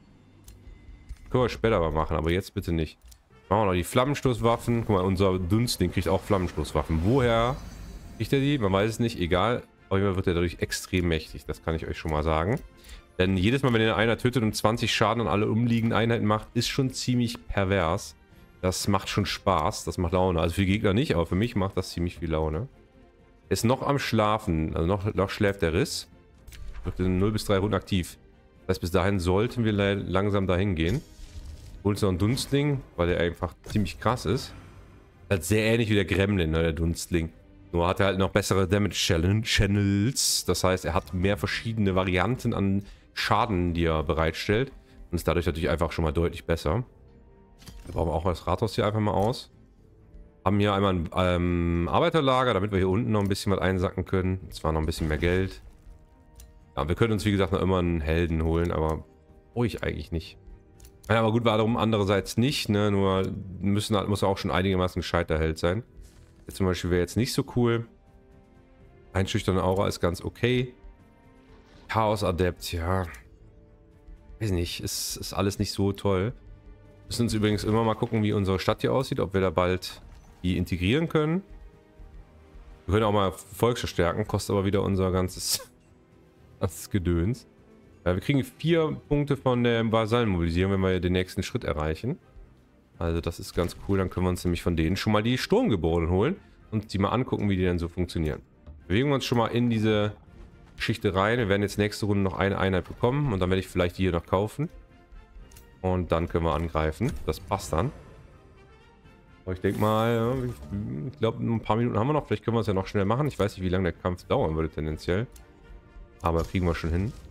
Speaker 1: Können wir später mal machen, aber jetzt bitte nicht. Machen wir noch die Flammenstoßwaffen. Guck mal, unser Dunstling kriegt auch Flammenstoßwaffen. Woher kriegt er die? Man weiß es nicht. Egal. Auf jeden Fall wird er dadurch extrem mächtig. Das kann ich euch schon mal sagen. Denn jedes Mal, wenn ihr einer tötet und 20 Schaden an alle umliegenden Einheiten macht, ist schon ziemlich pervers. Das macht schon Spaß. Das macht Laune. Also für die Gegner nicht, aber für mich macht das ziemlich viel Laune. Er ist noch am Schlafen. Also noch schläft der Riss. Wird in 0 bis 3 Runden aktiv. Das heißt, bis dahin sollten wir langsam dahin gehen. Holt uns noch einen Dunstling, weil der einfach ziemlich krass ist. Das ist sehr ähnlich wie der Gremlin, ne, der Dunstling. Nur hat er halt noch bessere Damage Channels. Das heißt, er hat mehr verschiedene Varianten an Schaden, die er bereitstellt. Und ist dadurch natürlich einfach schon mal deutlich besser. Da bauen wir auch das Rathaus hier einfach mal aus. Haben hier einmal ein Arbeiterlager, damit wir hier unten noch ein bisschen was einsacken können. Und zwar noch ein bisschen mehr Geld. Ja, wir können uns wie gesagt noch immer einen Helden holen, aber ruhig eigentlich nicht. Ja, aber gut, warum andererseits nicht, ne? Nur muss auch schon einigermaßen gescheiter Held sein. Jetzt zum Beispiel wäre jetzt nicht so cool. Einschüchternde Aura ist ganz okay. Chaos-Adept, ja. Weiß nicht, ist alles nicht so toll. Müssen uns übrigens immer mal gucken, wie unsere Stadt hier aussieht, ob wir da bald die integrieren können. Wir können auch mal Volk verstärken, kostet aber wieder unser ganzes Gedöns. Ja, wir kriegen 4 Punkte von der Vasallenmobilisierung, wenn wir den nächsten Schritt erreichen. Also das ist ganz cool. Dann können wir uns nämlich von denen schon mal die Sturmgeborenen holen und die mal angucken, wie die denn so funktionieren. Bewegen wir uns schon mal in diese Geschichte rein. Wir werden jetzt nächste Runde noch eine Einheit bekommen und dann werde ich vielleicht die hier noch kaufen. Und dann können wir angreifen. Das passt dann. Aber ich denke mal, ich glaube, ein paar Minuten haben wir noch. Vielleicht können wir es ja noch schnell machen. Ich weiß nicht, wie lange der Kampf dauern würde tendenziell. Aber kriegen wir schon hin.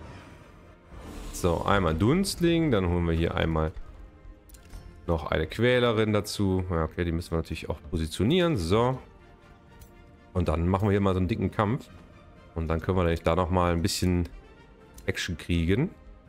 Speaker 1: So, einmal Dunstling. Dann holen wir hier einmal noch eine Quälerin dazu. Ja, okay, die müssen wir natürlich auch positionieren. So. Und dann machen wir hier mal so einen dicken Kampf. Und dann können wir da nochmal ein bisschen Action kriegen.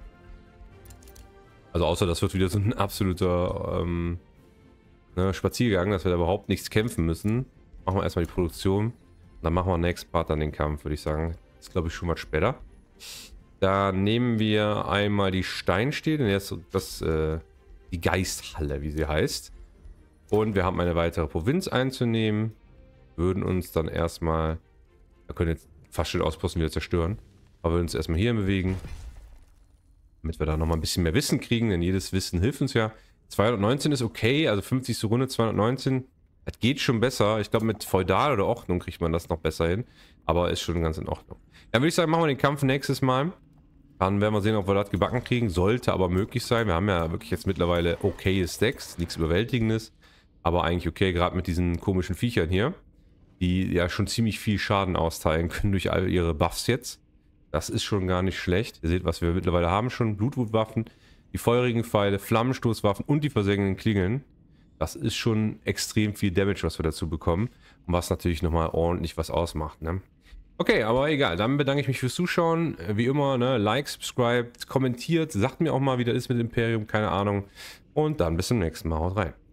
Speaker 1: Also außer das wird wieder so ein absoluter Spaziergang, dass wir da überhaupt nichts kämpfen müssen. Machen wir erstmal die Produktion. Dann machen wir nächsten Part dann den Kampf, würde ich sagen. Das ist, glaube ich, schon mal später. Da nehmen wir einmal die Steinstädte, die Geisthalle, wie sie heißt. Und wir haben eine weitere Provinz einzunehmen. Würden uns dann erstmal, wir können jetzt fast schon Ausposten wieder zerstören, aber würden uns erstmal hier bewegen, damit wir da nochmal ein bisschen mehr Wissen kriegen, denn jedes Wissen hilft uns ja. 219 ist okay, also 50. Runde 219, das geht schon besser. Ich glaube, mit Feudal oder Ordnung kriegt man das noch besser hin, aber ist schon ganz in Ordnung. Dann würde ich sagen, machen wir den Kampf nächstes Mal. Dann werden wir sehen, ob wir das gebacken kriegen. Sollte aber möglich sein. Wir haben ja wirklich jetzt mittlerweile okaye Stacks, nichts Überwältigendes, aber eigentlich okay, gerade mit diesen komischen Viechern hier, die ja schon ziemlich viel Schaden austeilen können durch all ihre Buffs jetzt. Das ist schon gar nicht schlecht. Ihr seht, was wir mittlerweile haben schon. Blutwutwaffen, die feurigen Pfeile, Flammenstoßwaffen und die versenkenden Klingeln. Das ist schon extrem viel Damage, was wir dazu bekommen. Und was natürlich nochmal ordentlich was ausmacht, ne? Okay, aber egal. Dann bedanke ich mich fürs Zuschauen. Wie immer, ne? Like, subscribe, kommentiert. Sagt mir auch mal, wie das ist mit Imperium. Keine Ahnung. Und dann bis zum nächsten Mal. Haut rein.